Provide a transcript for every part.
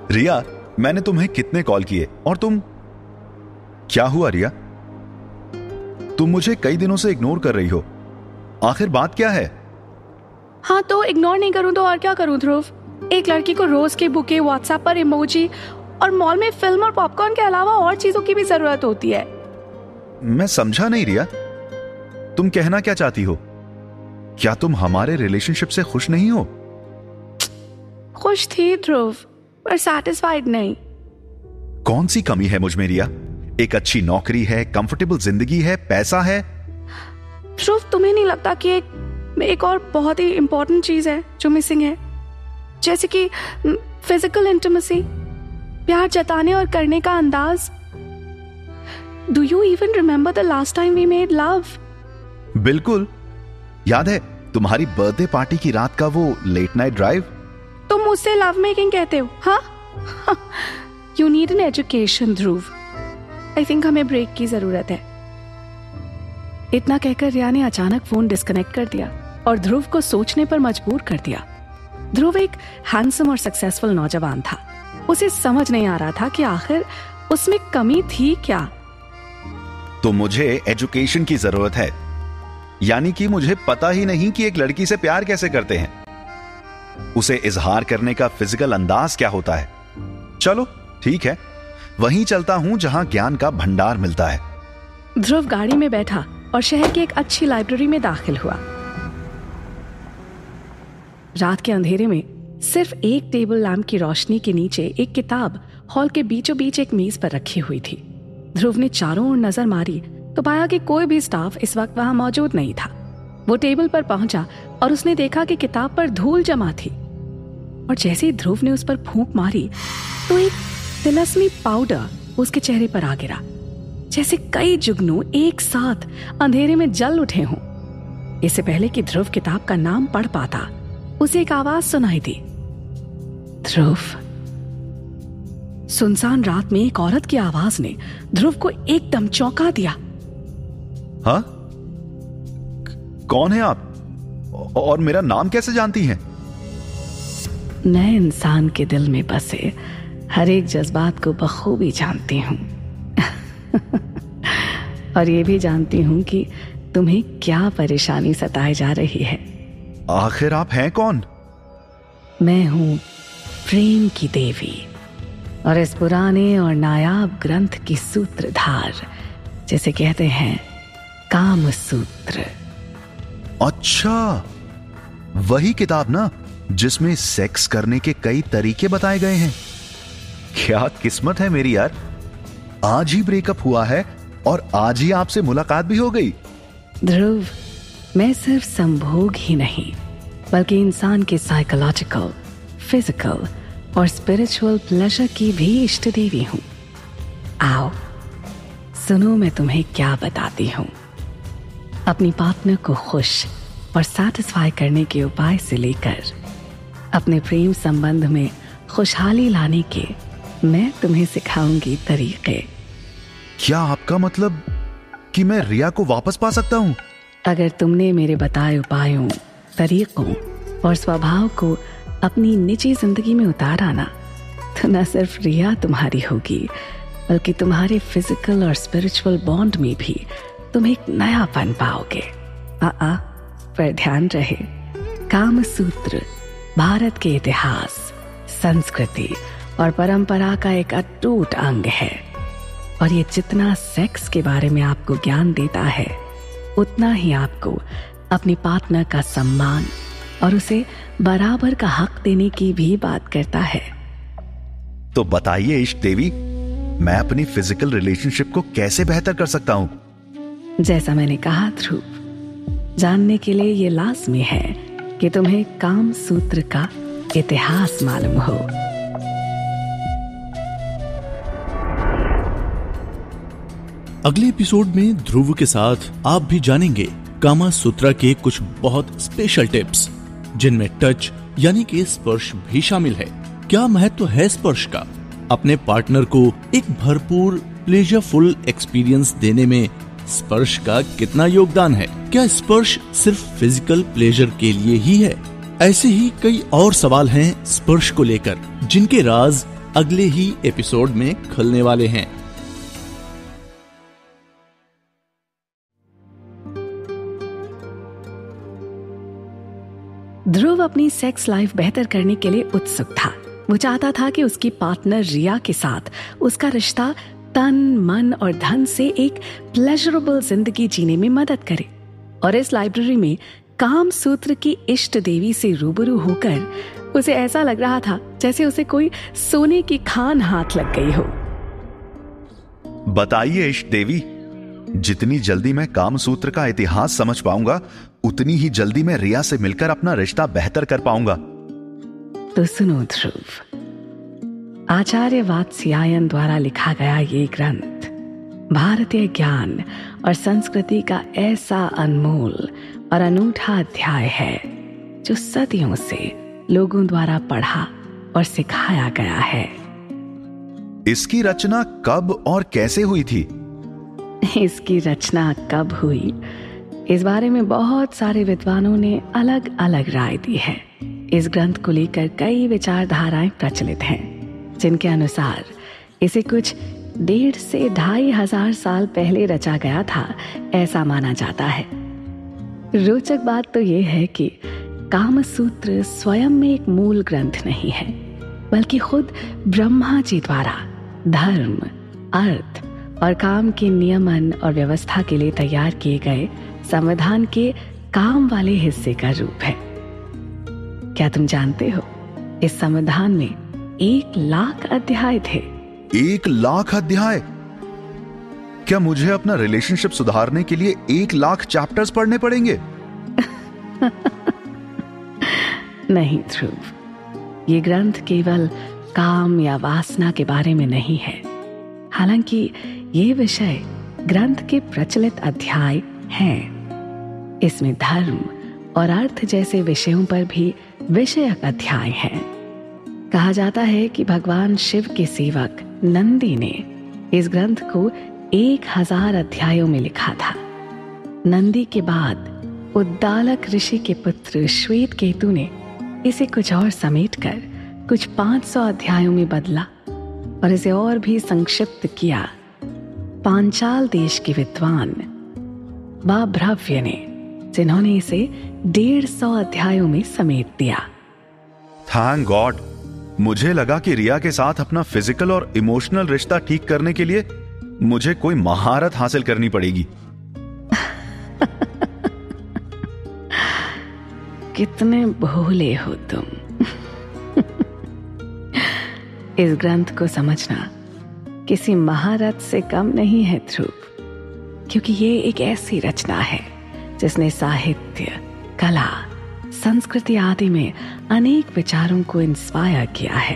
रिया, मैंने तुम्हें कितने कॉल किए और तुम... क्या हुआ रिया? तुम मुझे कई दिनों से इग्नोर कर रही हो, आखिर बात क्या है? हाँ तो इग्नोर नहीं करूं तो और क्या करूं ध्रुव? एक लड़की को रोज के बुके, व्हाट्सएप पर इमोजी और मॉल में फिल्म और पॉपकॉर्न के अलावा और चीजों की भी जरूरत होती है। मैं समझा नहीं रिया, तुम कहना क्या चाहती हो? क्या तुम हमारे रिलेशनशिप से खुश नहीं हो? खुश थी ध्रुव, पर सैटिस्फाइड नहीं। कौन सी कमी है मुझ में रिया? एक अच्छी नौकरी है, कंफर्टेबल जिंदगी है, पैसा है। ध्रुव, तुम्हें नहीं लगता कि एक और बहुत ही इंपॉर्टेंट चीज है जो मिसिंग है, जैसे कि फिजिकल इंटिमेसी, प्यार जताने और करने का अंदाज? Do you even remember the last time we made love? बिल्कुल याद है, तुम्हारी बर्थडे पार्टी की रात का वो लेट नाइट ड्राइव। तुम मुझसे लव मेकिंग कहते हो? हाँ, you need an education Dhruv. I think हमें ब्रेक की जरूरत है। इतना कहकर रिया ने अचानक फोन डिस्कनेक्ट कर दिया और ध्रुव को सोचने पर मजबूर कर दिया। ध्रुव एक हैंडसम और सक्सेसफुल नौजवान था। उसे समझ नहीं आ रहा था कि आखिर उसमें कमी थी क्या। तो मुझे एजुकेशन की जरूरत है, यानी कि मुझे पता ही नहीं कि एक लड़की से प्यार कैसे करते हैं, उसे इजहार करने का फिजिकल अंदाज क्या होता है। चलो ठीक है, वहीं चलता हूं जहां ज्ञान का भंडार मिलता है। ध्रुव गाड़ी में बैठा और शहर की एक अच्छी लाइब्रेरी में दाखिल हुआ। रात के अंधेरे में सिर्फ एक टेबल लैंप की रोशनी के नीचे एक किताब हॉल के बीचों बीच एक मेज पर रखी हुई थी। ध्रुव ने चारों ओर नजर मारी तो पाया कि कोई भी स्टाफ इस वक्त वहां मौजूद नहीं था। वो टेबल पर पहुंचा और उसने देखा कि किताब पर धूल जमा थी, और जैसे ही ध्रुव ने उस पर फूंक मारी तो एक तिलस्मी पाउडर उसके चेहरे पर आ गिरा, जैसे कई जुगनू एक साथ अंधेरे में जल उठे हों। इससे पहले कि ध्रुव किताब का नाम पढ़ पाता, उसे एक आवाज सुनाई दी, ध्रुव। सुनसान रात में एक औरत की आवाज ने ध्रुव को एकदम चौंका दिया। हाँ? कौन है आप और मेरा नाम कैसे जानती हैं? मैं इंसान के दिल में बसे हर एक जज्बात को बखूबी जानती हूं और ये भी जानती हूं कि तुम्हें क्या परेशानी सताए जा रही है। आखिर आप हैं कौन? मैं हूं प्रेम की देवी और इस पुराने और नायाब ग्रंथ की सूत्रधार, जिसे कहते हैं काम सूत्र। अच्छा, वही किताब ना जिसमें सेक्स करने के कई तरीके बताए गए हैं। क्या किस्मत है मेरी यार, आज ही ब्रेकअप हुआ है और आज ही आपसे मुलाकात भी हो गई। ध्रुव, मैं सिर्फ संभोग ही नहीं बल्कि इंसान के साइकोलॉजिकल, फिजिकल और स्पिरिचुअल प्लेजर की भी इष्ट देवी हूं। आओ सुनो, मैं तुम्हें क्या बताती हूं। अपनी पार्टनर को खुश और सैटिस्फाई करने के उपाय से लेकर अपने प्रेम संबंध में खुशहाली लाने के मैं तुम्हें सिखाऊंगी तरीके। क्या आपका मतलब कि मैं रिया को वापस पा सकता हूं? अगर तुमने मेरे बताए उपायों, तरीकों और स्वभाव को अपनी निजी जिंदगी में उतारा ना, तो न सिर्फ रिया तुम्हारी होगी बल्कि तुम्हारे फिजिकल और स्पिरिचुअल बॉन्ड में भी तुम एक नया पन पाओगे। पर ध्यान रहे, काम सूत्र भारत के इतिहास, संस्कृति और परंपरा का एक अटूट अंग है, और ये जितना सेक्स के बारे में आपको ज्ञान देता है, उतना ही आपको अपनी पार्टनर का सम्मान और उसे बराबर का हक देने की भी बात करता है। तो बताइए इष्ट देवी, मैं अपनी फिजिकल रिलेशनशिप को कैसे बेहतर कर सकता हूं? जैसा मैंने कहा ध्रुव, जानने के लिए ये लाजमी है कि तुम्हें काम सूत्र का इतिहास मालूम हो। अगले एपिसोड में ध्रुव के साथ आप भी जानेंगे कामा सूत्रा के कुछ बहुत स्पेशल टिप्स, जिनमें टच यानी कि स्पर्श भी शामिल है। क्या महत्व है स्पर्श का? अपने पार्टनर को एक भरपूर प्लेजरफुल एक्सपीरियंस देने में स्पर्श का कितना योगदान है? क्या स्पर्श सिर्फ फिजिकल प्लेजर के लिए ही है? ऐसे ही कई और सवाल हैं स्पर्श को लेकर, जिनके राज अगले ही एपिसोड में खुलने वाले हैं। ध्रुव अपनी सेक्स लाइफ बेहतर करने के लिए उत्सुक था। वो चाहता था कि उसकी पार्टनर रिया के साथ उसका रिश्ता तन, मन और धन से एक प्लेजरेबल जिंदगी जीने में मदद करे। और इस लाइब्रेरी में काम सूत्र की इष्ट देवी से रूबरू होकर उसे ऐसा लग रहा था जैसे उसे कोई सोने की खान हाथ लग गई हो। बताइए इष्ट देवी, जितनी जल्दी मैं काम सूत्र का इतिहास समझ पाऊंगा उतनी ही जल्दी मैं रिया से मिलकर अपना रिश्ता बेहतर कर पाऊंगा। तो सुनो ध्रुव, आचार्य वात्स्यायन द्वारा लिखा गया ये ग्रंथ भारतीय ज्ञान और संस्कृति का ऐसा अनमोल और अनूठा अध्याय है जो सदियों से लोगों द्वारा पढ़ा और सिखाया गया है। इसकी रचना कब और कैसे हुई थी? इसकी रचना कब हुई, इस बारे में बहुत सारे विद्वानों ने अलग अलग राय दी है। इस ग्रंथ को लेकर कई विचारधाराएं प्रचलित हैं, जिनके अनुसार इसे कुछ 1,500 से 2,500 साल पहले रचा गया था, ऐसा माना जाता है। रोचक बात तो यह है कि कामसूत्र स्वयं में एक मूल ग्रंथ नहीं है, बल्कि खुद ब्रह्मा जी द्वारा धर्म, अर्थ और काम के नियमन और व्यवस्था के लिए तैयार किए गए संविधान के काम वाले हिस्से का रूप है। क्या तुम जानते हो, इस संविधान में 1,00,000 अध्याय थे। 1,00,000 अध्याय? क्या मुझे अपना रिलेशनशिप सुधारने के लिए 1,00,000 चैप्टर्स पढ़ने पड़ेंगे? नहीं ध्रुव, ये ग्रंथ केवल काम या वासना के बारे में नहीं है। हालांकि ये विषय ग्रंथ के प्रचलित अध्याय हैं। इसमें धर्म और अर्थ जैसे विषयों पर भी विषयक अध्याय हैं। कहा जाता है कि भगवान शिव के सेवक नंदी ने इस ग्रंथ को 1,000 अध्यायों में लिखा था। नंदी के बाद उद्दालक ऋषि के पुत्र श्वेत केतु ने इसे कुछ और समेटकर कुछ 500 अध्यायों में बदला और इसे और भी संक्षिप्त किया। पांचाल देश के विद्वान बाभ्रव्य ने, जिन्होंने इसे 150 अध्यायों में समेट दिया। थैंक गॉड, मुझे लगा कि रिया के साथ अपना फिजिकल और इमोशनल रिश्ता ठीक करने के लिए मुझे कोई महारत हासिल करनी पड़ेगी। कितने भोले हो तुम। इस ग्रंथ को समझना किसी महारत से कम नहीं है ध्रुव, क्योंकि ये एक ऐसी रचना है जिसने साहित्य, कला, संस्कृति आदि में अनेक विचारों को इंस्पायर किया है।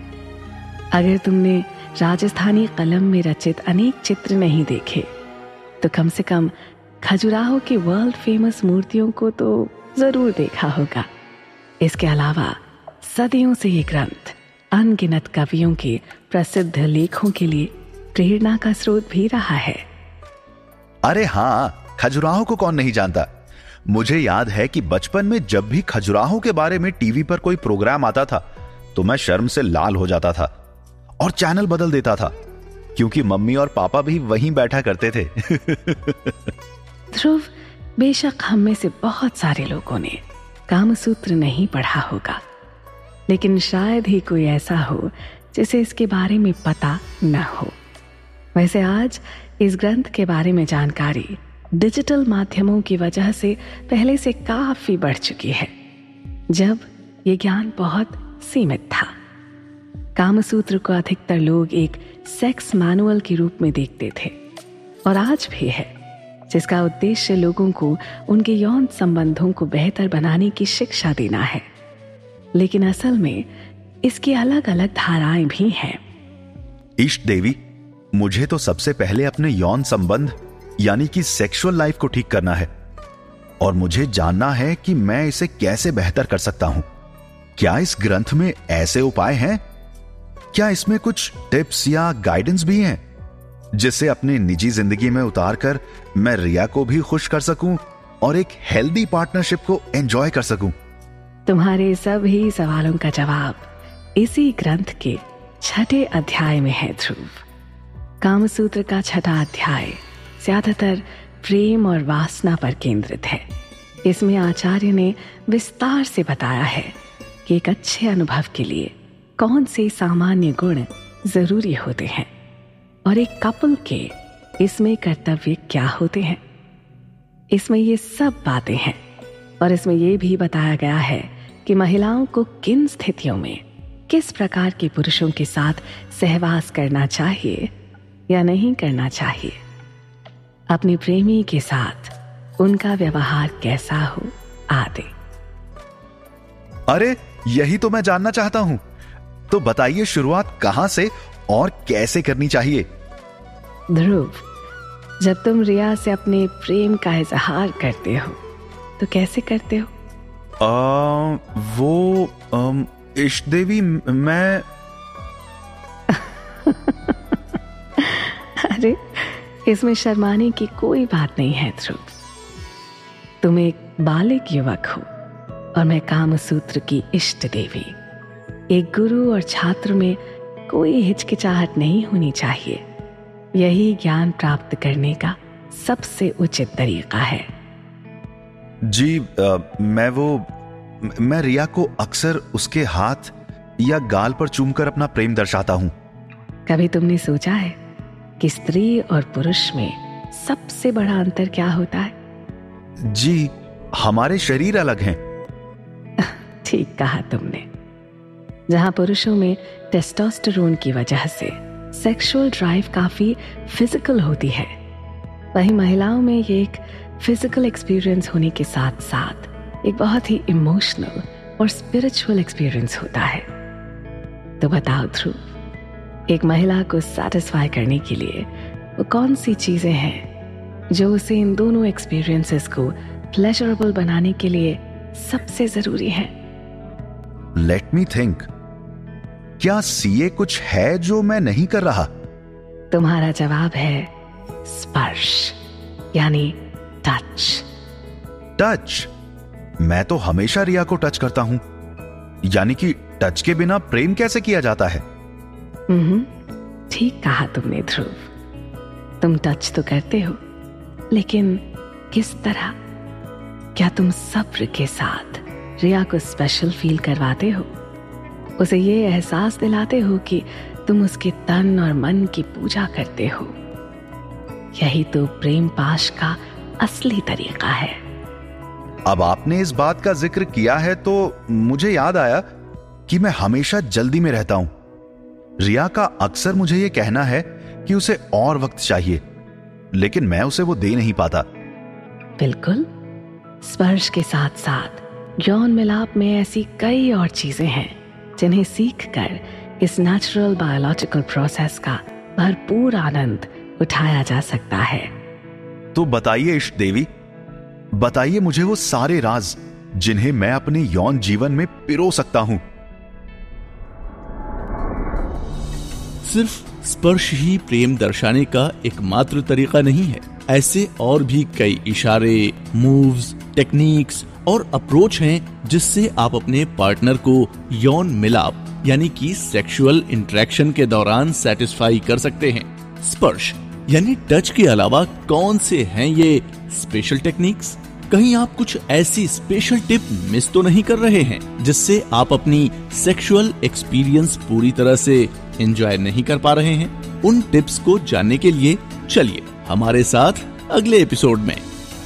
अगर तुमने राजस्थानी कलम में रचित अनेक चित्र नहीं देखे तो कम से कम खजुराहो की वर्ल्ड फेमस मूर्तियों को तो जरूर देखा होगा। इसके अलावा सदियों से ये ग्रंथ अनगिनत कवियों के प्रसिद्ध लेखों के लिए प्रेरणा का स्रोत भी रहा है। अरे हाँ, खजुराहो को कौन नहीं जानता। मुझे याद है कि बचपन में जब भी खजुराहो के बारे में टीवी पर कोई प्रोग्राम आता था तो मैं शर्म से लाल हो जाता था और चैनल बदल देता था, क्योंकि मम्मी और पापा भी वहीं बैठा करते थे। ध्रुव, बेशक हम में से बहुत सारे लोगों ने कामसूत्र नहीं पढ़ा होगा, लेकिन शायद ही कोई ऐसा हो जिसे इसके बारे में पता न हो। वैसे आज इस ग्रंथ के बारे में जानकारी डिजिटल माध्यमों की वजह से पहले से काफी बढ़ चुकी है, जब ये ज्ञान बहुत सीमित था। कामसूत्र को अधिकतर लोग एक सेक्स मैनुअल के रूप में देखते थे और आज भी है, जिसका उद्देश्य लोगों को उनके यौन संबंधों को बेहतर बनाने की शिक्षा देना है। लेकिन असल में इसकी अलग अलग धाराएं भी हैं। इष्ट देवी, मुझे तो सबसे पहले अपने यौन संबंध यानी कि सेक्सुअल लाइफ को ठीक करना है और मुझे जानना है कि मैं इसे कैसे बेहतर कर सकता हूं। क्या इस ग्रंथ में ऐसे उपाय हैं? क्या इसमें कुछ टिप्स या गाइडेंस भी हैं जिसे अपनी निजी जिंदगी में उतारकर मैं रिया को भी खुश कर सकूं और एक हेल्दी पार्टनरशिप को एंजॉय कर सकूं? तुम्हारे सभी सवालों का जवाब इसी ग्रंथ के छठे अध्याय में है ध्रुव। कामसूत्र का छठा अध्याय ज्यादातर प्रेम और वासना पर केंद्रित है। इसमें आचार्य ने विस्तार से बताया है कि एक अच्छे अनुभव के लिए कौन से सामान्य गुण जरूरी होते हैं और एक कपल के इसमें कर्तव्य क्या होते हैं। इसमें ये सब बातें हैं और इसमें यह भी बताया गया है कि महिलाओं को किन स्थितियों में किस प्रकार के पुरुषों के साथ सहवास करना चाहिए या नहीं करना चाहिए, अपने प्रेमी के साथ उनका व्यवहार कैसा हो आदि। अरे यही तो मैं जानना चाहता हूं। तो बताइए शुरुआत कहां से और कैसे करनी चाहिए। ध्रुव, जब तुम रिया से अपने प्रेम का इजहार करते हो तो कैसे करते हो? इष्ट देवी, मैं अरे इसमें शर्माने की कोई बात नहीं है ध्रुव। तुम एक बालिक युवक हो और मैं कामसूत्र की इष्ट देवी। एक गुरु और छात्र में कोई हिचकिचाहट नहीं होनी चाहिए। यही ज्ञान प्राप्त करने का सबसे उचित तरीका है। जी, मैं रिया को अक्सर उसके हाथ या गाल पर चूमकर अपना प्रेम दर्शाता हूं। कभी तुमने सोचा है कि स्त्री और पुरुष में सबसे बड़ा अंतर क्या होता है? जी, हमारे शरीर अलग हैं। ठीक कहा तुमने। जहां पुरुषों में टेस्टोस्टेरोन की वजह से सेक्सुअल ड्राइव काफी फिजिकल होती है, वहीं महिलाओं में ये एक फिजिकल एक्सपीरियंस होने के साथ साथ एक बहुत ही इमोशनल और स्पिरिचुअल एक्सपीरियंस होता है। तो बताओ ध्रुव, एक महिला को सैटिस्फाई करने के लिए वो कौन सी चीजें हैं जो उसे इन दोनों एक्सपीरियंसेस को प्लेजरेबल बनाने के लिए सबसे जरूरी है? Let me think. क्या सीए कुछ है जो मैं नहीं कर रहा? तुम्हारा जवाब है स्पर्श, यानी टच। टच? मैं तो हमेशा रिया को टच करता हूं। यानी कि टच के बिना प्रेम कैसे किया जाता है? ठीक कहा तुमने ध्रुव। तुम टच तो करते हो, लेकिन किस तरह? क्या तुम सब्र के साथ रिया को स्पेशल फील करवाते हो? उसे ये एहसास दिलाते हो कि तुम उसके तन और मन की पूजा करते हो? यही तो प्रेम पाश का असली तरीका है। अब आपने इस बात का जिक्र किया है तो मुझे याद आया कि मैं हमेशा जल्दी में रहता हूं। रिया का अक्सर मुझे यह कहना है कि उसे और वक्त चाहिए, लेकिन मैं उसे वो दे नहीं पाता। बिल्कुल। स्पर्श के साथ साथ यौन मिलाप में ऐसी कई और चीजें हैं जिन्हें सीखकर इस नेचुरल बायोलॉजिकल प्रोसेस का भरपूर आनंद उठाया जा सकता है। तो बताइए इष्ट देवी, बताइए मुझे वो सारे राज जिन्हें मैं अपने यौन जीवन में पिरो सकता हूं। सिर्फ स्पर्श ही प्रेम दर्शाने का एकमात्र तरीका नहीं है। ऐसे और भी कई इशारे, मूव्स, टेक्निक्स और अप्रोच हैं जिससे आप अपने पार्टनर को यौन मिलाप यानी कि सेक्सुअल इंटरेक्शन के दौरान सेटिस्फाई कर सकते हैं। स्पर्श यानी टच के अलावा कौन से हैं ये स्पेशल टेक्निक्स? कहीं आप कुछ ऐसी स्पेशल टिप मिस तो नहीं कर रहे हैं जिससे आप अपनी सेक्सुअल एक्सपीरियंस पूरी तरह से एंजॉय नहीं कर पा रहे हैं? उन टिप्स को जानने के लिए चलिए हमारे साथ अगले एपिसोड में।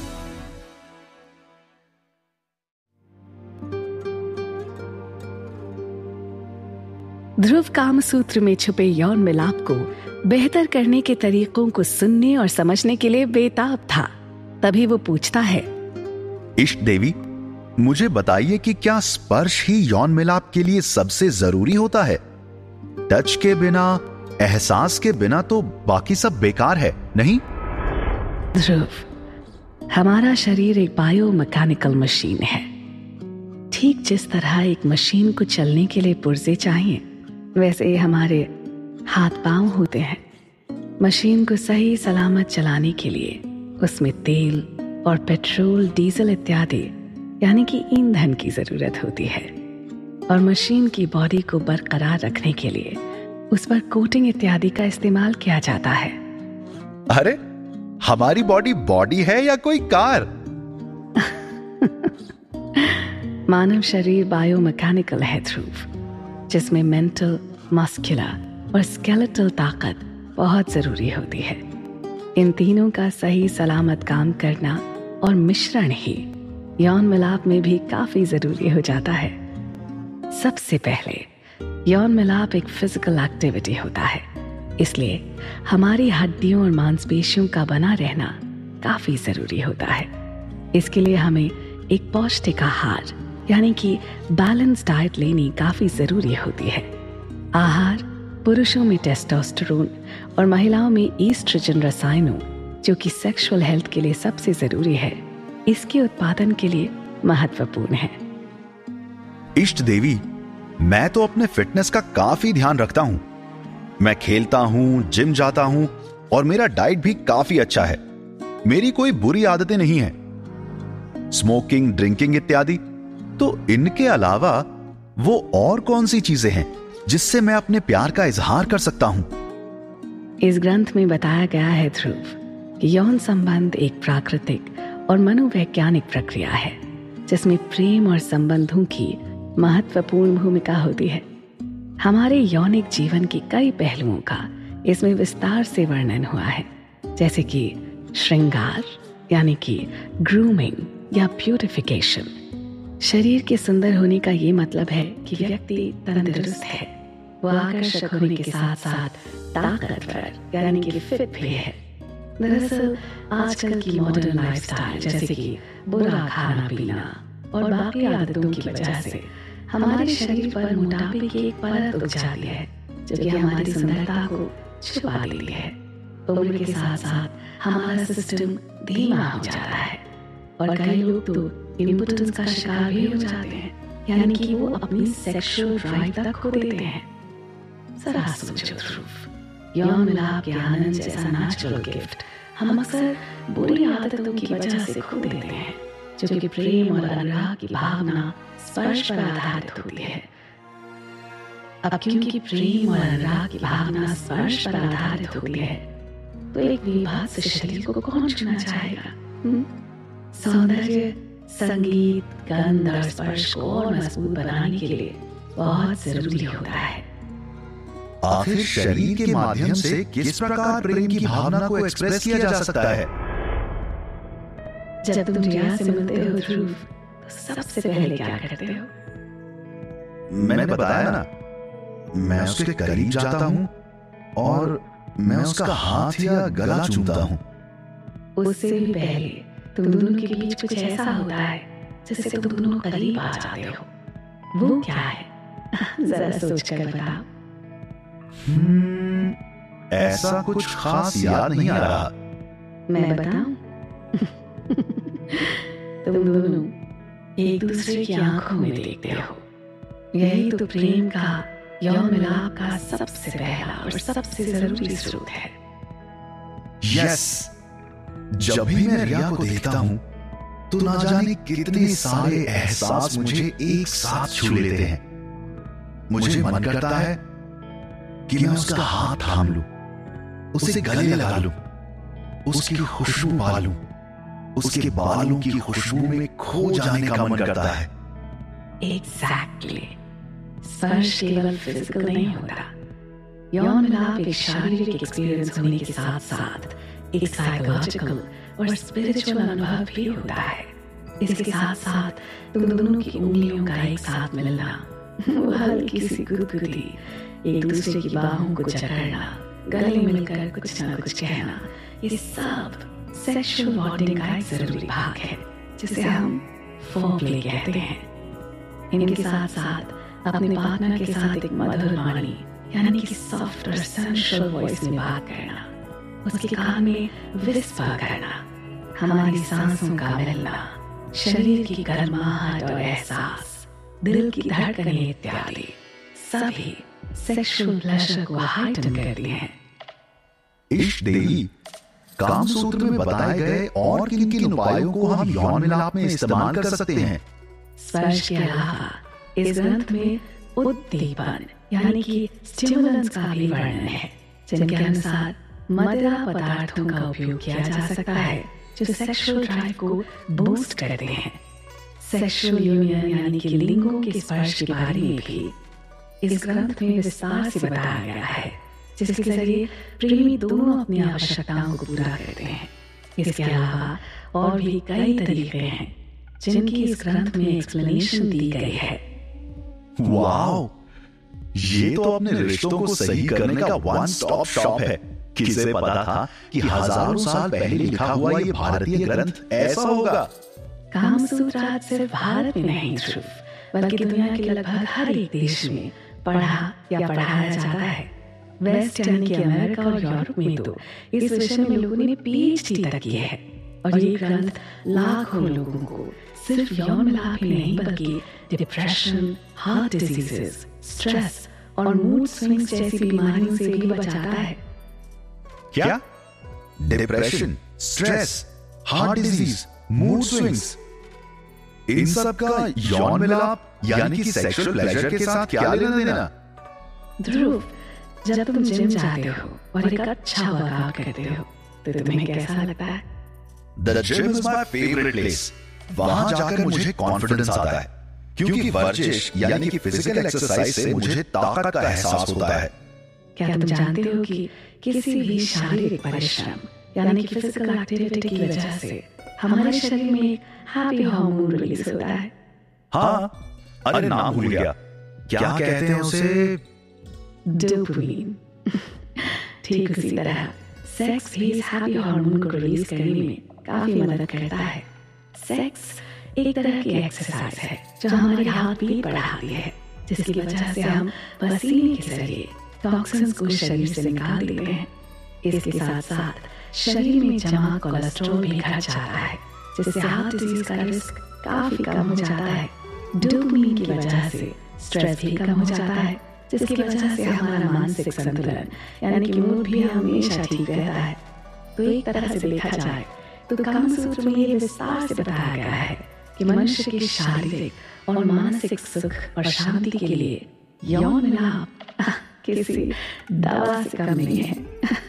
ध्रुव कामसूत्र में छुपे यौन मिलाप को बेहतर करने के तरीकों को सुनने और समझने के लिए बेताब था। तभी वो पूछता है, इष्ट देवी, मुझे बताइए कि क्या स्पर्श ही यौन मिलाप के लिए सबसे जरूरी होता है? टच के बिना, एहसास के बिना तो बाकी सब बेकार है, नहीं? ध्रुव, हमारा शरीर एक बायोमैकेनिकल मशीन है। ठीक जिस तरह एक मशीन को चलने के लिए पुर्जे चाहिए, वैसे ही हमारे हाथ पांव होते हैं। मशीन को सही सलामत चलाने के लिए उसमें तेल और पेट्रोल, डीजल इत्यादि यानी कि ईंधन की जरूरत होती है। और मशीन की बॉडी को बरकरार रखने के लिए उस पर कोटिंग इत्यादि का इस्तेमाल किया जाता है। अरे, हमारी बॉडी है या कोई कार? मानव शरीर बायोमैकेनिकल है ध्रुव, जिसमें मेंटल, मस्कुलर और स्केलेटल ताकत बहुत जरूरी होती है। इन तीनों का सही सलामत काम करना और मिश्रण ही यौन मिलाप में भी काफी जरूरी हो जाता है। सबसे पहले यौन मिलाप एक फिजिकल एक्टिविटी होता है, इसलिए हमारी हड्डियों और मांसपेशियों का बना रहना काफी जरूरी होता है। इसके लिए हमें एक पौष्टिक आहार यानी कि बैलेंस डाइट लेनी काफी जरूरी होती है। आहार पुरुषों में टेस्टोस्टेरोन और महिलाओं में ईस्ट्रोजन रसायनों, जो कि सेक्सुअल हेल्थ के लिए सबसे जरूरी है, इसके उत्पादन के लिए महत्वपूर्ण है। इष्ट देवी, मैं तो अपने फिटनेस का काफी ध्यान रखता हूं। मैं खेलता हूं, जिम जाता हूं और मेरा डाइट भी काफी अच्छा है। मेरी कोई बुरी आदतें नहीं है, स्मोकिंग, ड्रिंकिंग इत्यादि। तो इनके अलावा वो और कौन सी चीजें हैं जिससे मैं अपने प्यार का इजहार कर सकता हूं? इस ग्रंथ में बताया गया है ध्रुव कि यौन संबंध एक प्राकृतिक और मनोवैज्ञानिक प्रक्रिया है, जिसमें प्रेम और संबंधों की महत्वपूर्ण भूमिका होती है। हमारे यौनिक जीवन के कई पहलुओं का इसमें विस्तार से वर्णन हुआ है, जैसे कि श्रृंगार यानी कि ग्रूमिंग या ब्यूटिफिकेशन। शरीर के सुंदर होने का ये मतलब है कि व्यक्ति तंदुरुस्त है, वो आकर्षक होने के साथ साथ ताकतवर यानी कि फिट भी है। दरअसल आजकल की मॉडर्न लाइफस्टाइल, जैसे कि बुरा खाना पीना और बाकी आदतों की वजह से हमारे शरीर पर मोटापे की एक परत उग जाती है, जो कि हमारी सुंदरता को छुपा देती है। उम्र के साथ साथ हमारा सिस्टम धीमा हो जाता है और कई लोग तो इम्पोटेंस का शिकार भी हो जाते हैं, यानी कि वो अपनी सेक्सुअल ड्राइव तक खो देते हैं। जरा सोचो ध्रुव, यौन मिलाप के आनंद जैसा नेचुरल गिफ्ट हम अक्सर बुरी आदतों की वजह से खो देते हैं, जो कि प्रेम और अनुराग की भावना स्पर्श पर आधारित होती है। अब क्योंकि प्रेम और अनुराग की भावना स्पर्श पर आधारित होती है, तो एक विभत्स शरीर को कौन छूना चाहेगा? सौंदर्य, संगीत, गंध और स्पर्श को और मजबूत बनाने के लिए बहुत जरूरी होता है। आखिर शरीर के माध्यम से किस प्रकार प्रेम की भावना को एक्सप्रेस किया जा सकता है? जब तुम रिया से मिलते हो ध्रुव, तो सबसे पहले क्या करते हो? मैंने बताया ना, मैं उसके करीब जाता हूं और मैं उसका हाथ या गला चूमता हूं। उससे भी पहले तुम दोनों के बीच कुछ ऐसा होता है जिससे तुम दोनों करीब आ जाते हो। वो क्या है? जरा सोच कर बताओ। ऐसा कुछ खास याद नहीं आ रहा। मैं बताऊं? तुम दोनों एक दूसरे की आंखों में देखते हो। यही तो प्रेम का, यौन मिलाप का सबसे पहला और सबसे जरूरी स्रोत है। यस, जब भी मैं रिया को देखता हूं तो ना जाने कितने सारे एहसास मुझे एक साथ छू लेते हैं। मुझे मन करता है कि मैं उसका हाथ थाम लूं, उसे गले लगा लूं, उसकी खुशबू पा लूं, उसके बालों की खुशबू में खो जाने का मन करता है। एग्जैक्टली। स्पर्श केवल फिजिकल नहीं होता। यौन मिलाप एक शारीरिक एक्सपीरियंस होने के साथ साथ एक साइकोलॉजिकल और स्पिरिचुअल अनुभव भी होता है। इसके साथ साथ तुम दोनों की उंगलियों का एक साथ मिलना, वो हल्की सी गुदगुदी, एक दूसरे की बाहों को जकड़ना, गले मिलकर कुछ ना कुछ कहना, ये सब सेक्सुअल बॉन्डिंग का एक जरूरी भाग है, जिसे हम फोरप्ले कहते हैं। इनके साथ साथ अपने पार्टनर के साथ एक मधुर वाणी यानी कि सॉफ्ट और सेंशुअल वॉइस में बात करना, उसके कान में विस्पर करना, हमारी सांसों का मिलना, शरीर की गर्माहट और एहसास, दिल की धड़कनें इत्यादि सभी सेक्सुअल प्लेजर को हाइटन करती हैं। इष्ट देवी, कामसूत्र में बताए गए और किन-किन उपायों को हम यौन मिलाप में इस्तेमाल कर सकते हैं? स्पर्श के अलावा इस ग्रंथ में उद्दीपन यानी कि स्टिमुलेंट्स का भी वर्णन है, जिनके अनुसार मदिरा पदार्थों का उपयोग किया जा सकता है जो सेक्सुअल ड्राइव को बूस्ट करते हैं। सेक्सुअल यूनियन यानी कि लिंगों के स्पर्श के बारे में भी इस ग्रंथ में विस्तार से बताया गया है, जिसके जरिए प्रेमी दोनों अपनी आवश्यकताओं को पूरा करते हैं। इसके अलावा और भी कई तरीके हैं जिनकी इस ग्रंथ में एक्सप्लेनेशन दी गई है। वाओ, ये तो अपने रिश्तों को सही करने का वन स्टॉप शॉप है। किसे पता था कि हजारों साल पहले लिखा हुआ ये भारतीय ग्रंथ ऐसा होगा। कामसूत्र आज सिर्फ भारत में नहीं ध्रुव, बल्कि दुनिया के लगभग हर एक देश में पढ़ा या पढ़ाया जाता है। वेस्ट यानी कि अमेरिका और यूरोप में तो इस विषय में लोगों ने PhD तक की है, और ये ग्रंथ लाखों लोगों को सिर्फ यौन मिलाप ही नहीं बल्कि डिप्रेशन, हार्ट डिजीजेस, स्ट्रेस और मूड स्विंग्स जैसी बीमारियों से भी बचाता है। क्या? Depression, stress, heart disease, mood swings, इन सब का यौन मिलाप यानी कि सेक्सुअल प्लेजर के साथ क्या लेना देना? ध्रुव, जब तुम जिम जाते हो और एक अच्छा वर्कआउट करते हो तो तुम्हें कैसा लगता है? The gym is my favorite place. वहां जाकर मुझे कॉन्फिडेंस आता है, क्योंकि वर्जिश यानी कि फिजिकल एक्सरसाइज से मुझे ताकत का एहसास होता है। क्या तुम जानते हो कि किसी भी शारीरिक परिश्रम यानी कि फिजिकल एक्टिविटी की वजह से हमारे शरीर में एक हैप्पी हार्मोन रिलीज होता है? हाँ, अरे नाम भूल गया, क्या कहते हैं उसे? डोपामिन। ठीक उसी तरह सेक्स भी इस हैप्पी हार्मोन को रिलीज करने में काफी मदद करता है। सेक्स एक तरह की एक्सरसाइज है जो हमारी हार्ट बीट बढ़ाती है, जिसकी वजह से हम पसीने के जरिए टॉक्सिन्स को शरीर से निकाल देते हैं। इसके साथ साथ शरीर में जमा कोलेस्ट्रॉल भी घट जाता है, जिससे हार्ट डिजीज का रिस्क काफी कम हो जाता है। डोपामिन की वजह से स्ट्रेस भी कम हो जाता है, जिसकी वजह से हमारा मानसिक संतुलन यानी कि मूड भी हमेशा ठीक रहता है। तो एक तरह से देखा जाए तो कामसूत्र में ये विस्तार से बताया गया है कि मनुष्य के शारीरिक और मानसिक सुख और शांति के लिए यौन मिलाप किसी दवा से कम नहीं है।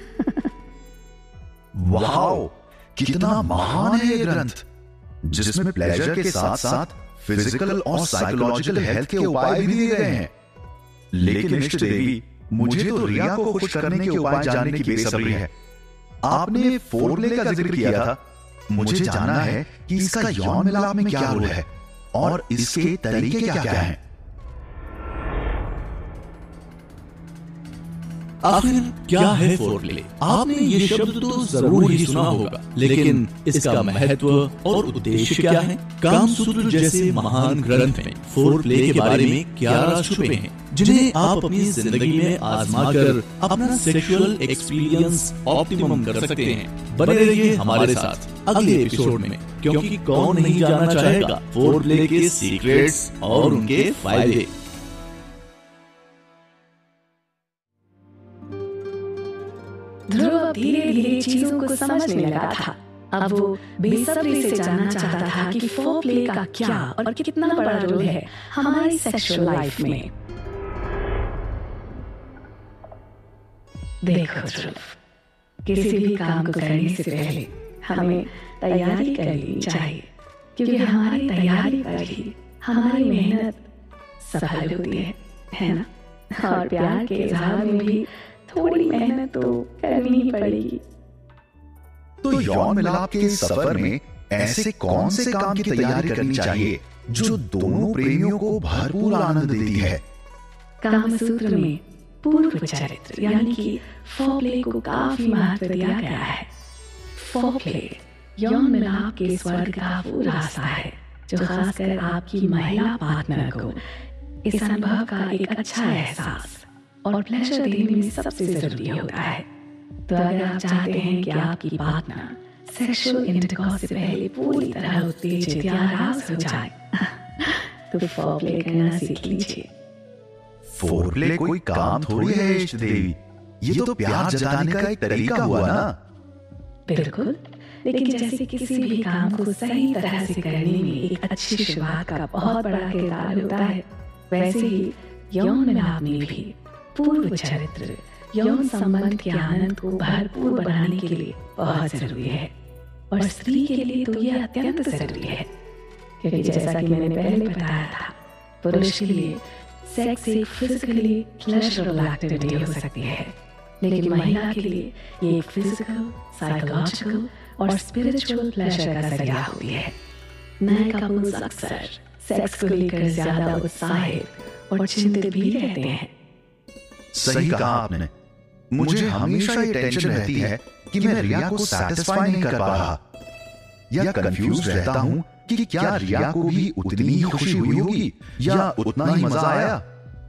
वाओ, कितना महान है ये ग्रंथ, जिसमें प्लेजर के साथ साथ फिजिकल और साइकोलॉजिकल हेल्थ के उपाय भी दिए गए हैं। लेकिन इष्ट देवी, मुझे तो रिया को खुश करने के उपाय जानने की बेसब्री है। आपने फोरप्ले का जिक्र किया था, मुझे जानना है कि इसका यौन मिलाप में क्या रोल है और इसके तरीके क्या हैं। आखिर क्या है फोरप्ले? आपने ये शब्द तो जरूर ही सुना होगा, लेकिन इसका महत्व और उद्देश्य क्या है? कामसूत्र जैसे महान ग्रंथ में फोरप्ले के बारे में क्या राज छुपे हैं, जिन्हें आप अपनी जिंदगी में आजमा कर अपना सेक्सुअल एक्सपीरियंस ऑप्टिमम कर सकते हैं। बने रहिए हमारे साथ अगले एपिसोड में, क्योंकि कौन नहीं जानना चाहेगा फोरप्ले के सीक्रेट्स और उनके फायदे। ध्रुव धीरे धीरे चीजों को समझने लगा था। अब वो बेसब्री से जानना चाहता था कि फोरप्ले का क्या और कितना बड़ा रोल है हमारी सेक्सुअल लाइफ में। देखो ध्रुव, किसी भी काम को करने से पहले हमें तैयारी कर लेनी चाहिए, क्योंकि हमारी तैयारी पर ही हमारी मेहनत सफल होती है ना? और प्यार के इजहार में भी थोड़ी मेहनत तो करनी ही पड़ेगी। तो यौन मिलाप के सफर में ऐसे कौन से काम की तैयारी करनी चाहिए जो दोनों प्रेमियों को भरपूर आनंद देती है? कामसूत्र में पूर्व चरित्र यानी कि फोरप्ले को काफी महत्व दिया गया है। फोरप्ले यौन मिलाप के स्वर्ग का वो रास्ता है जो खासकर आपकी महिला पार्टनर को इस अनुभव का एक अच्छा एहसास और प्लेजर देने में सबसे जरूरी होता है। तो अगर आप चाहते हैं कि आपकी पार्टनर सेक्सुअल इंटरकॉर्स से पहले पूरी तरह उत्तेजित या रास हो जाए, तो फोरप्ले करना सीख लीजिए। फोरप्ले कोई काम थोड़ी है इष्ट देवी, ये तो प्यार जताने का एक तरीका हुआ ना? बिल्कुल, लेकिन जैसे किसी भी काम को सही तरह से करने में एक अच्छी शुरुआत का बहुत बड़ा किरदार होता है, वैसे ही यौन मिलाप में भी पूर्व चरित्र यौन संबंध के आनंद को भरपूर बनाने के लिए बहुत जरूरी है, और स्त्री के लिए तो यह अत्यंत जरूरी है, क्योंकि जैसा कि मैंने पहले बताया था, पुरुष के लिए सेक्स एक फिजिकली प्लेजरेबल एक्टिविटी हो सकती है, लेकिन महिला के लिए ये एक फिजिकल, साइकोलॉजिकल और स्पिरिचुअल प्लेजर का जरिया होती है। नए कपल्स अक्सर सेक्स को लेकर ज्यादा उत्साहित और चिंतित भी रहते हैं। सही कहा आपने। मुझे हमेशा ये टेंशन रहती है कि मैं रिया को सैटिस्फाई नहीं कर पा रहा, या कंफ्यूज रहता हूं कि क्या रिया को भी उतनी ही खुशी हुई होगी या उतना ही मजा आया।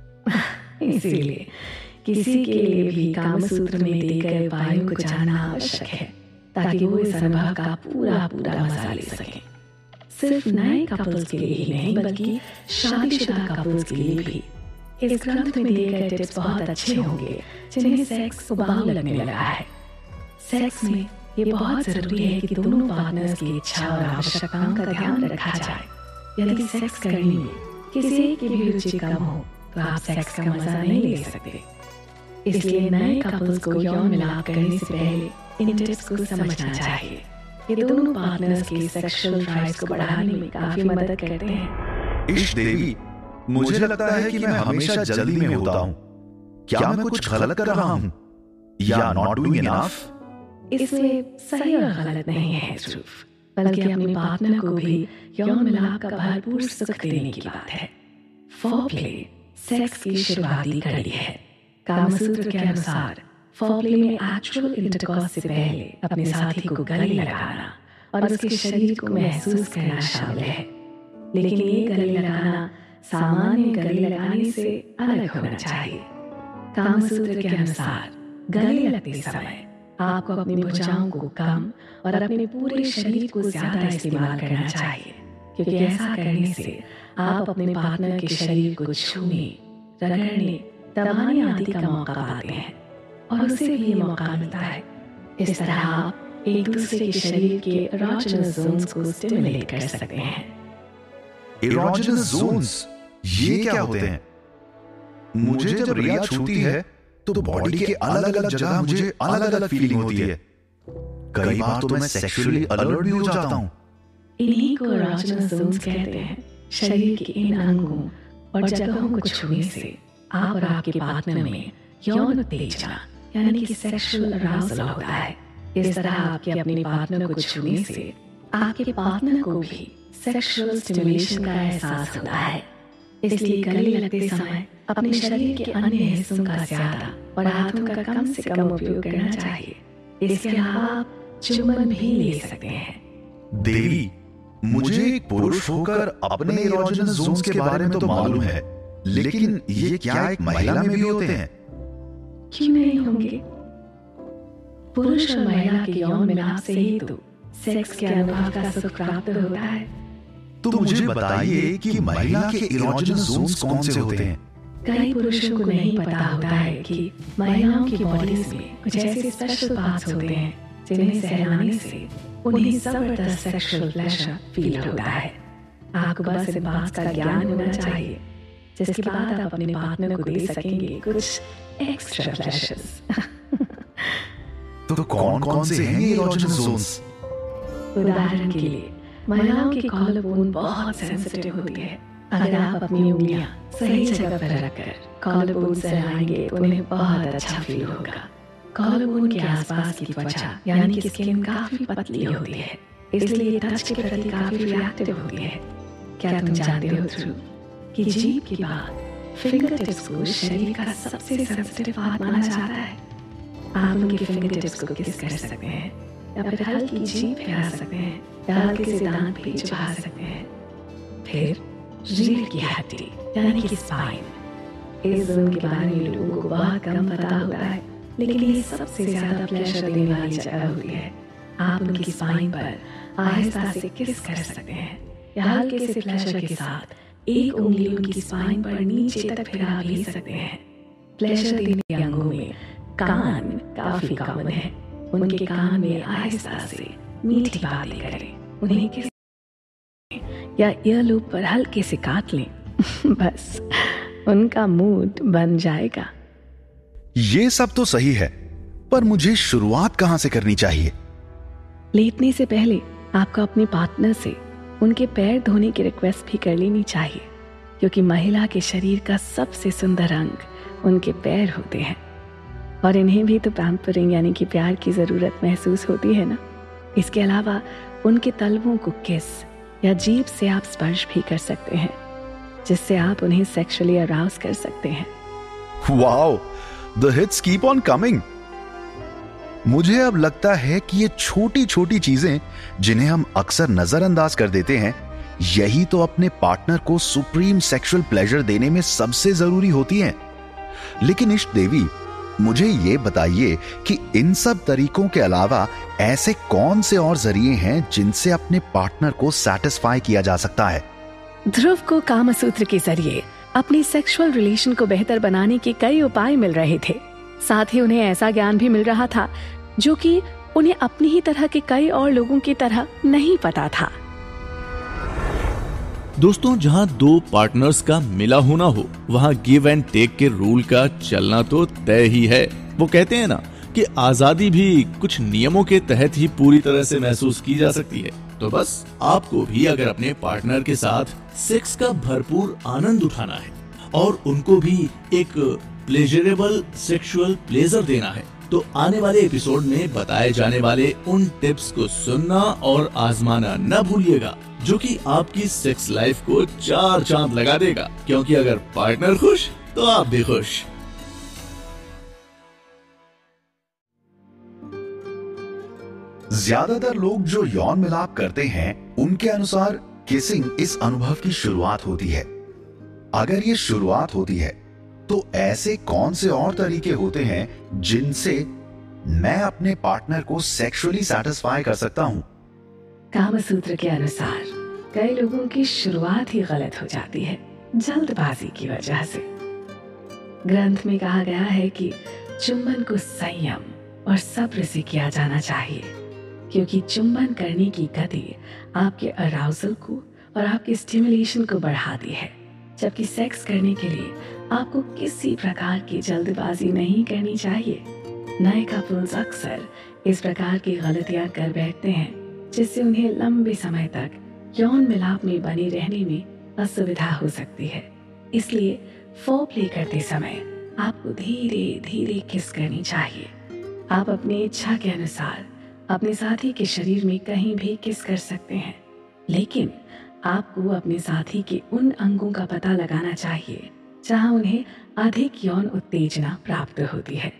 इसीलिए किसी के लिए भी कामसूत्र में दिए गए उपायों को जानना आवश्यक है, ताकि वो इस अनुभव का पूरा मजा ले सके। सिर्फ नए कपल्स के लिए ही नहीं, बल्कि शादीशुदा कपल्स के लिए भी इस ग्रंथ में दिए गए टिप्स बहुत अच्छे होंगे, जिन्हें सेक्स उबाऊ लगने लगा है। सेक्स में ये बहुत जरूरी है कि दोनों पार्टनर्स की इच्छा और आवश्यकताओं का ध्यान रखा जाए। यदि सेक्स करने में किसी एक की भी रुचि कम हो तो आप सेक्स का मजा नहीं ले सकते। इसलिए नए कपल्स को यौन मिलाप करने से पहले इन टिप्स को समझना चाहिए। ये दोनों पार्टनर्स के सेक्सुअल ड्राइव्स को बढ़ाने में काफी मदद करते हैं। इश्क देवी, मुझे लगता है कि मैं हमेशा जल्दी में होता हूँ। क्या मैं कुछ गलत कर रहा हूँ या नॉट डूइंग इनफ? इसमें सही और गलत नहीं है ध्रुव, बल्कि अपने पार्टनर को भी यौन मिलाप का भरपूर सुख देने की बात है। फोरप्ले सेक्स की शुरुआती कड़ी है। कामसूत्र के अनुसार फोरप्ले में एक्चुअल इंटरकॉर्स से पहले अपने साथी को गले लगाना और उसके शरीर को महसूस करना शामिल है। लेकिन ये गले लगाना सामान्य गले लगाने से अलग होना चाहिए। कामसूत्र के अनुसार गले लगते समय आपको अपनी भुजाओं को कम और अपने पूरे शरीर को ज्यादा इस्तेमाल करना चाहिए, क्योंकि ऐसा करने से आप अपने पार्टनर के शरीर को छूने, रगड़ने, दबाने आदि का मौका पाते हैं और उसे भी ये मौका मिलता है। इस तरह आप एक दूसरे के शरीर के इरोजेनस जोन्स को स्टिमुलेट कर सकते हैं। इरोजेनस जोन्स ये क्या होते हैं? मुझे जब रिया छूती है तो बॉडी के अलग अलग जगह मुझे अलग अलग फीलिंग होती है। कई बार तो मैं सेक्सुअली अलर्ट भी हो जाता हूँ। इन्हीं को इरोजेनस जोन्स कहते हैं। शरीर के इन अंगों और जगहों को छूने से आप और आपके पार्टनर में यौन उत्तेजना यानी कि सेक्सुअल अराउजल होता है। इस तरह आपके अपने पार्टनर को छूने से आपके पार्टनर को भी सेक्सुअल स्टिमुलेशन का एहसास होता है। इसलिए गले लगते समय अपने शरीर के अन्य हिस्सों का ज्यादा और हाथों का कम से कम उपयोग करना चाहिए। इसके अलावा आप चुम्बन भी ले सकते हैं। देवी, मुझे एक पुरुष होकर अपने इरोजेनस जोन्स के बारे में तो मालूम है, लेकिन ये क्या एक महिला में भी होते हैं? क्यों नहीं होंगे? पुरुष और महिला के यौन मिलाप से ही तो सेक्स के अनुभव का सुख प्राप्त होता है। तो मुझे बताइए कि महिला के इरोजेनस जोन्स कौन से होते हैं? कई पुरुषों को नहीं पता होता है कि महिलाओं की बॉडीज में कुछ ऐसे स्पेशल पार्ट्स होते हैं जिन्हें सहलाने से उन्हें जबरदस्त सेक्सुअल प्लेजर फील होता है। आपको बस इन बात का ज्ञान होना चाहिए, जिसके बाद आप अपने पार्टनर को दे सकेंगे कुछ एक्स्ट्रा प्लेजर्स। तो कौन से हैं ये इरोजेनस जोन्स? उदाहरण के लिए महिलाओं की कॉलर बोन बहुत सेंसिटिव होती है। अगर आप अपनी उंगलियां सही जगह पर रखकर कॉलर बोन से हिलाएंगे तो उन्हें बहुत अच्छा फील होगा। कॉलर बोन के आसपास की त्वचा यानी कि स्किन काफी पतली होती है, इसलिए टच के प्रति काफी रिएक्टिव होती है। क्या तुम जानते हो ध्रुव कि जीभ के बाद फिंगर टिप्स को शरीर का सबसे सेंसिटिव पार्ट माना जाता है। आप उनके फिंगर टिप्स को किस कर सकते हैं, या फिर हल्की जीभ फैला सकते हैं, या हल्के से दांत भी चबा सकते हैं। फिर रीढ़ की हड्डी यानी कि स्पाइन, इस जोन के बारे में लोगों को बहुत कम पता होता है, लेकिन ये सबसे ज्यादा प्लेजर देने वाली जगह होती है। आप उनकी स्पाइन पर आहिस्ता से किस कर सकते हैं, या हल्के से प्लेजर के साथ एक उंगली उनकी स्पाइन पर नीचे तक फिरा भी सकते हैं। प्लेजर देने के अंगों में कान काफी कॉमन है। उनके कान में आहिस्ता से मीठी बातें करें, उन्हें किस या ईयर लूप पर हल्के से काट लें। बस उनका मूड बन जाएगा। ये सब तो सही है, पर मुझे शुरुआत कहां से करनी चाहिए? लेटने से पहले आपको अपने पार्टनर से उनके पैर धोने की रिक्वेस्ट भी कर लेनी चाहिए, क्योंकि महिला के शरीर का सबसे सुंदर अंग उनके पैर होते हैं और इन्हें भी तो पैम्परिंग यानी कि प्यार की जरूरत महसूस होती है ना। इसके अलावा उनके तलवों को किस या जीभ से आप स्पर्श भी कर सकते हैं, जिससे आप उन्हें सेक्सुअली अराउज कर सकते हैं। Wow, the hits keep on coming. मुझे अब लगता है कि ये छोटी छोटी चीजें जिन्हें हम अक्सर नजरअंदाज कर देते हैं, यही तो अपने पार्टनर को सुप्रीम सेक्सुअल प्लेजर देने में सबसे जरूरी होती हैं। लेकिन इष्ट देवी, मुझे ये बताइए कि इन सब तरीकों के अलावा ऐसे कौन से और जरिए हैं जिनसे अपने पार्टनर को सैटिस्फाई किया जा सकता है? ध्रुव को कामसूत्र के जरिए अपनी सेक्सुअल रिलेशन को बेहतर बनाने के कई उपाय मिल रहे थे। साथ ही उन्हें ऐसा ज्ञान भी मिल रहा था जो कि उन्हें अपनी ही तरह के कई और लोगों की तरह नहीं पता था। दोस्तों, जहां दो पार्टनर्स का मिला होना हो, वहां गिव एंड टेक के रूल का चलना तो तय ही है। वो कहते हैं ना कि आजादी भी कुछ नियमों के तहत ही पूरी तरह से महसूस की जा सकती है। तो बस आपको भी अगर अपने पार्टनर के साथ सेक्स का भरपूर आनंद उठाना है और उनको भी एक प्लेजरेबल सेक्सुअल प्लेजर देना है, तो आने वाले एपिसोड में बताए जाने वाले उन टिप्स को सुनना और आजमाना न भूलिएगा, जो कि आपकी सेक्स लाइफ को 4 चांद लगा देगा। क्योंकि अगर पार्टनर खुश तो आप भी खुश। ज्यादातर लोग जो यौन मिलाप करते हैं, उनके अनुसार किसिंग इस अनुभव की शुरुआत होती है। अगर ये शुरुआत होती है, तो ऐसे कौन से और तरीके होते हैं जिनसे मैं अपने पार्टनर को सेक्सुअली सैटिस्फाई कर सकता हूं? कामसूत्र के अनुसार कई लोगों की शुरुआत ही गलत हो जाती है, जल्दबाजी की वजह से। ग्रंथ में कहा गया है कि चुंबन को संयम और सब्र से किया जाना चाहिए, क्योंकि चुंबन करने की गति आपके अराउजल को और आपके स्टिमुलेशन को बढ़ाती है, जबकि सेक्स करने के लिए आपको किसी प्रकार की जल्दबाजी नहीं करनी चाहिए। नए कपल्स अक्सर इस प्रकार की गलतियां कर बैठते हैं, जिससे उन्हें लंबे समय तक यौन मिलाप में बने रहने में असुविधा हो सकती है। इसलिए फोरप्ले करते समय आपको धीरे धीरे किस करनी चाहिए। आप अपनी इच्छा के अनुसार अपने साथी के शरीर में कहीं भी किस कर सकते हैं, लेकिन आपको अपने साथी के उन अंगों का पता लगाना चाहिए जहां उन्हें अधिक यौन उत्तेजना प्राप्त होती है।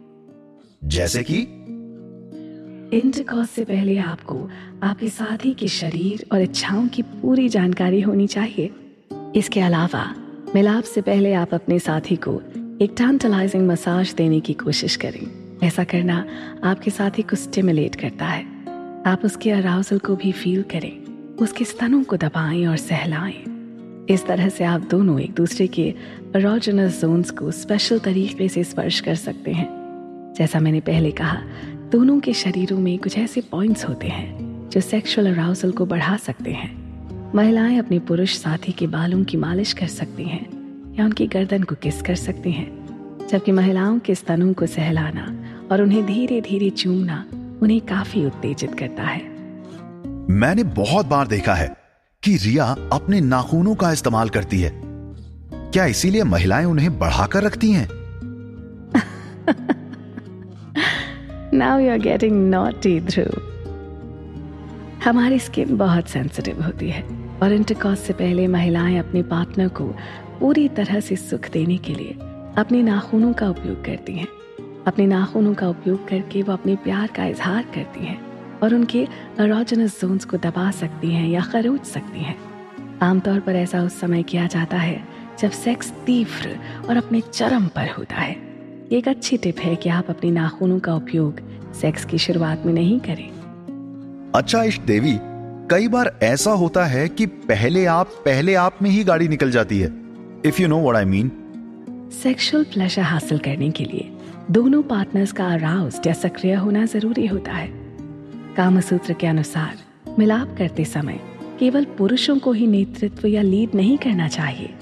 जैसे कि इंटरकॉर्स से पहले आपको आपके साथी के शरीर और इच्छाओं की पूरी जानकारी होनी चाहिए। इसके अलावा मिलाप से पहले आप अपने साथी को एक टैंटलाइजिंग मसाज देने की कोशिश करें। ऐसा करना आपके साथी को स्टिमुलेट करता है। आप उसके अराउजल को भी फील करें, उसके स्तनों को दबाएं और सहलाएं। इस तरह से आप दोनों एक दूसरे के एरोजेनस जोन्स को स्पेशल तरीके से स्पर्श कर सकते हैं। जैसा मैंने पहले कहा, दोनों के शरीरों में कुछ ऐसे पॉइंट्स होते हैं जो सेक्सुअल अराउजल को बढ़ा सकते हैं। महिलाएं अपने पुरुष साथी के बालों की मालिश कर सकती हैं या उनकी गर्दन को किस कर सकती हैं, जबकि महिलाओं के स्तनों को सहलाना और उन्हें धीरे धीरे चूमना उन्हें काफी उत्तेजित करता है। मैंने बहुत बार देखा है कि रिया अपने नाखूनों का इस्तेमाल करती है। क्या इसीलिए महिलाएं उन्हें बढ़ाकर रखती हैं? Now you're getting naughty, Dhruv. हमारी स्किन बहुत सेंसिटिव होती है और इंटरकॉर्स से पहले महिलाएं अपने पार्टनर को पूरी तरह से सुख देने के लिए अपने नाखूनों का उपयोग करती हैं। अपने नाखूनों का उपयोग करके वो अपने प्यार का इजहार करती हैं और उनके एरोजेनस जोन्स को दबा सकती हैं या खरोच सकती हैं। आमतौर पर ऐसा उस समय किया जाता है जब सेक्स तीव्र और अपने चरम पर होता है। एक अच्छी टिप है कि आप अपने नाखूनों का उपयोग सेक्स की शुरुआत में नहीं करें। अच्छा इष्ट देवी, कई बार ऐसा होता है कि पहले आप में ही गाड़ी निकल जाती है। If you know what I mean. Sexual pleasure हासिल करने के लिए दोनों पार्टनर्स का अराउज्ड या सक्रिय होना जरूरी होता है। कामसूत्र के अनुसार मिलाप करते समय केवल पुरुषों को ही नेतृत्व या लीड नहीं करना चाहिए।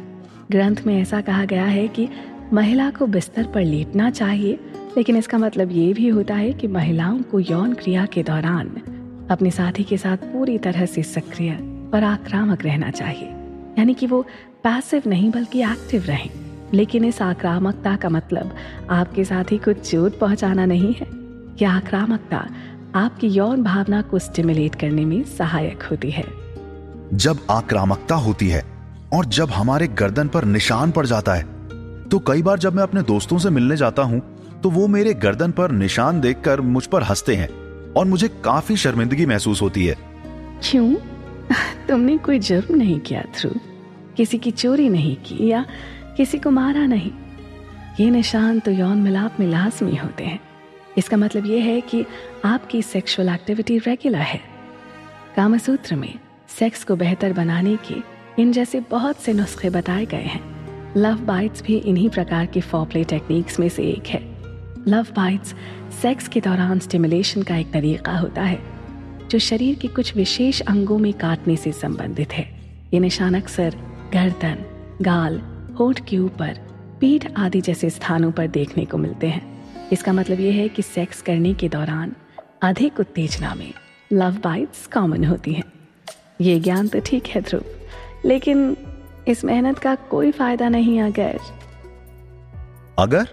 ग्रंथ में ऐसा कहा गया है कि महिला को बिस्तर पर लेटना चाहिए, लेकिन इसका मतलब ये भी होता है कि महिलाओं को यौन क्रिया के दौरान अपने साथी के साथ पूरी तरह से सक्रिय और आक्रामक रहना चाहिए, यानी कि वो पैसिव नहीं बल्कि एक्टिव रहें। लेकिन इस आक्रामकता का मतलब आपके साथी को चोट पहुंचाना नहीं है। यह आक्रामकता आपकी यौन भावना को स्टिमुलेट करने में सहायक होती है। जब आक्रामकता होती है और जब हमारे गर्दन पर निशान पड़ जाता है, तो कई बार जब मैं अपने दोस्तों से मिलने जाता हूं तो वो मेरे गर्दन पर निशान देखकर मुझ पर हंसते हैं और मुझे काफी शर्मिंदगी महसूस होती है। क्यों? तुमने कोई जुर्म नहीं किया ध्रुव, किसी की चोरी नहीं की या किसी को मारा नहीं। ये निशान तो यौन मिलाप में लाजमी होते हैं। इसका मतलब ये है कि आपकी सेक्सुअल एक्टिविटी रेगुलर है। कामसूत्र में सेक्स को बेहतर बनाने के इन जैसे बहुत से नुस्खे बताए गए हैं। लव बाइट्स भी इन्हीं प्रकार के फोरप्ले टेक्निक्स में से एक है। लव बाइट्स सेक्स के दौरान स्टिमुलेशन का एक तरीका होता है जो शरीर के कुछ विशेष अंगों में काटने से संबंधित है। ये निशान अक्सर गर्दन, गाल, होंठ के ऊपर, पीठ आदि जैसे स्थानों पर देखने को मिलते हैं। इसका मतलब ये है कि सेक्स करने के दौरान अधिक उत्तेजना में लव बाइट्स कॉमन होती हैं। ये ज्ञान तो ठीक है ध्रुव, लेकिन इस मेहनत का कोई फायदा नहीं अगर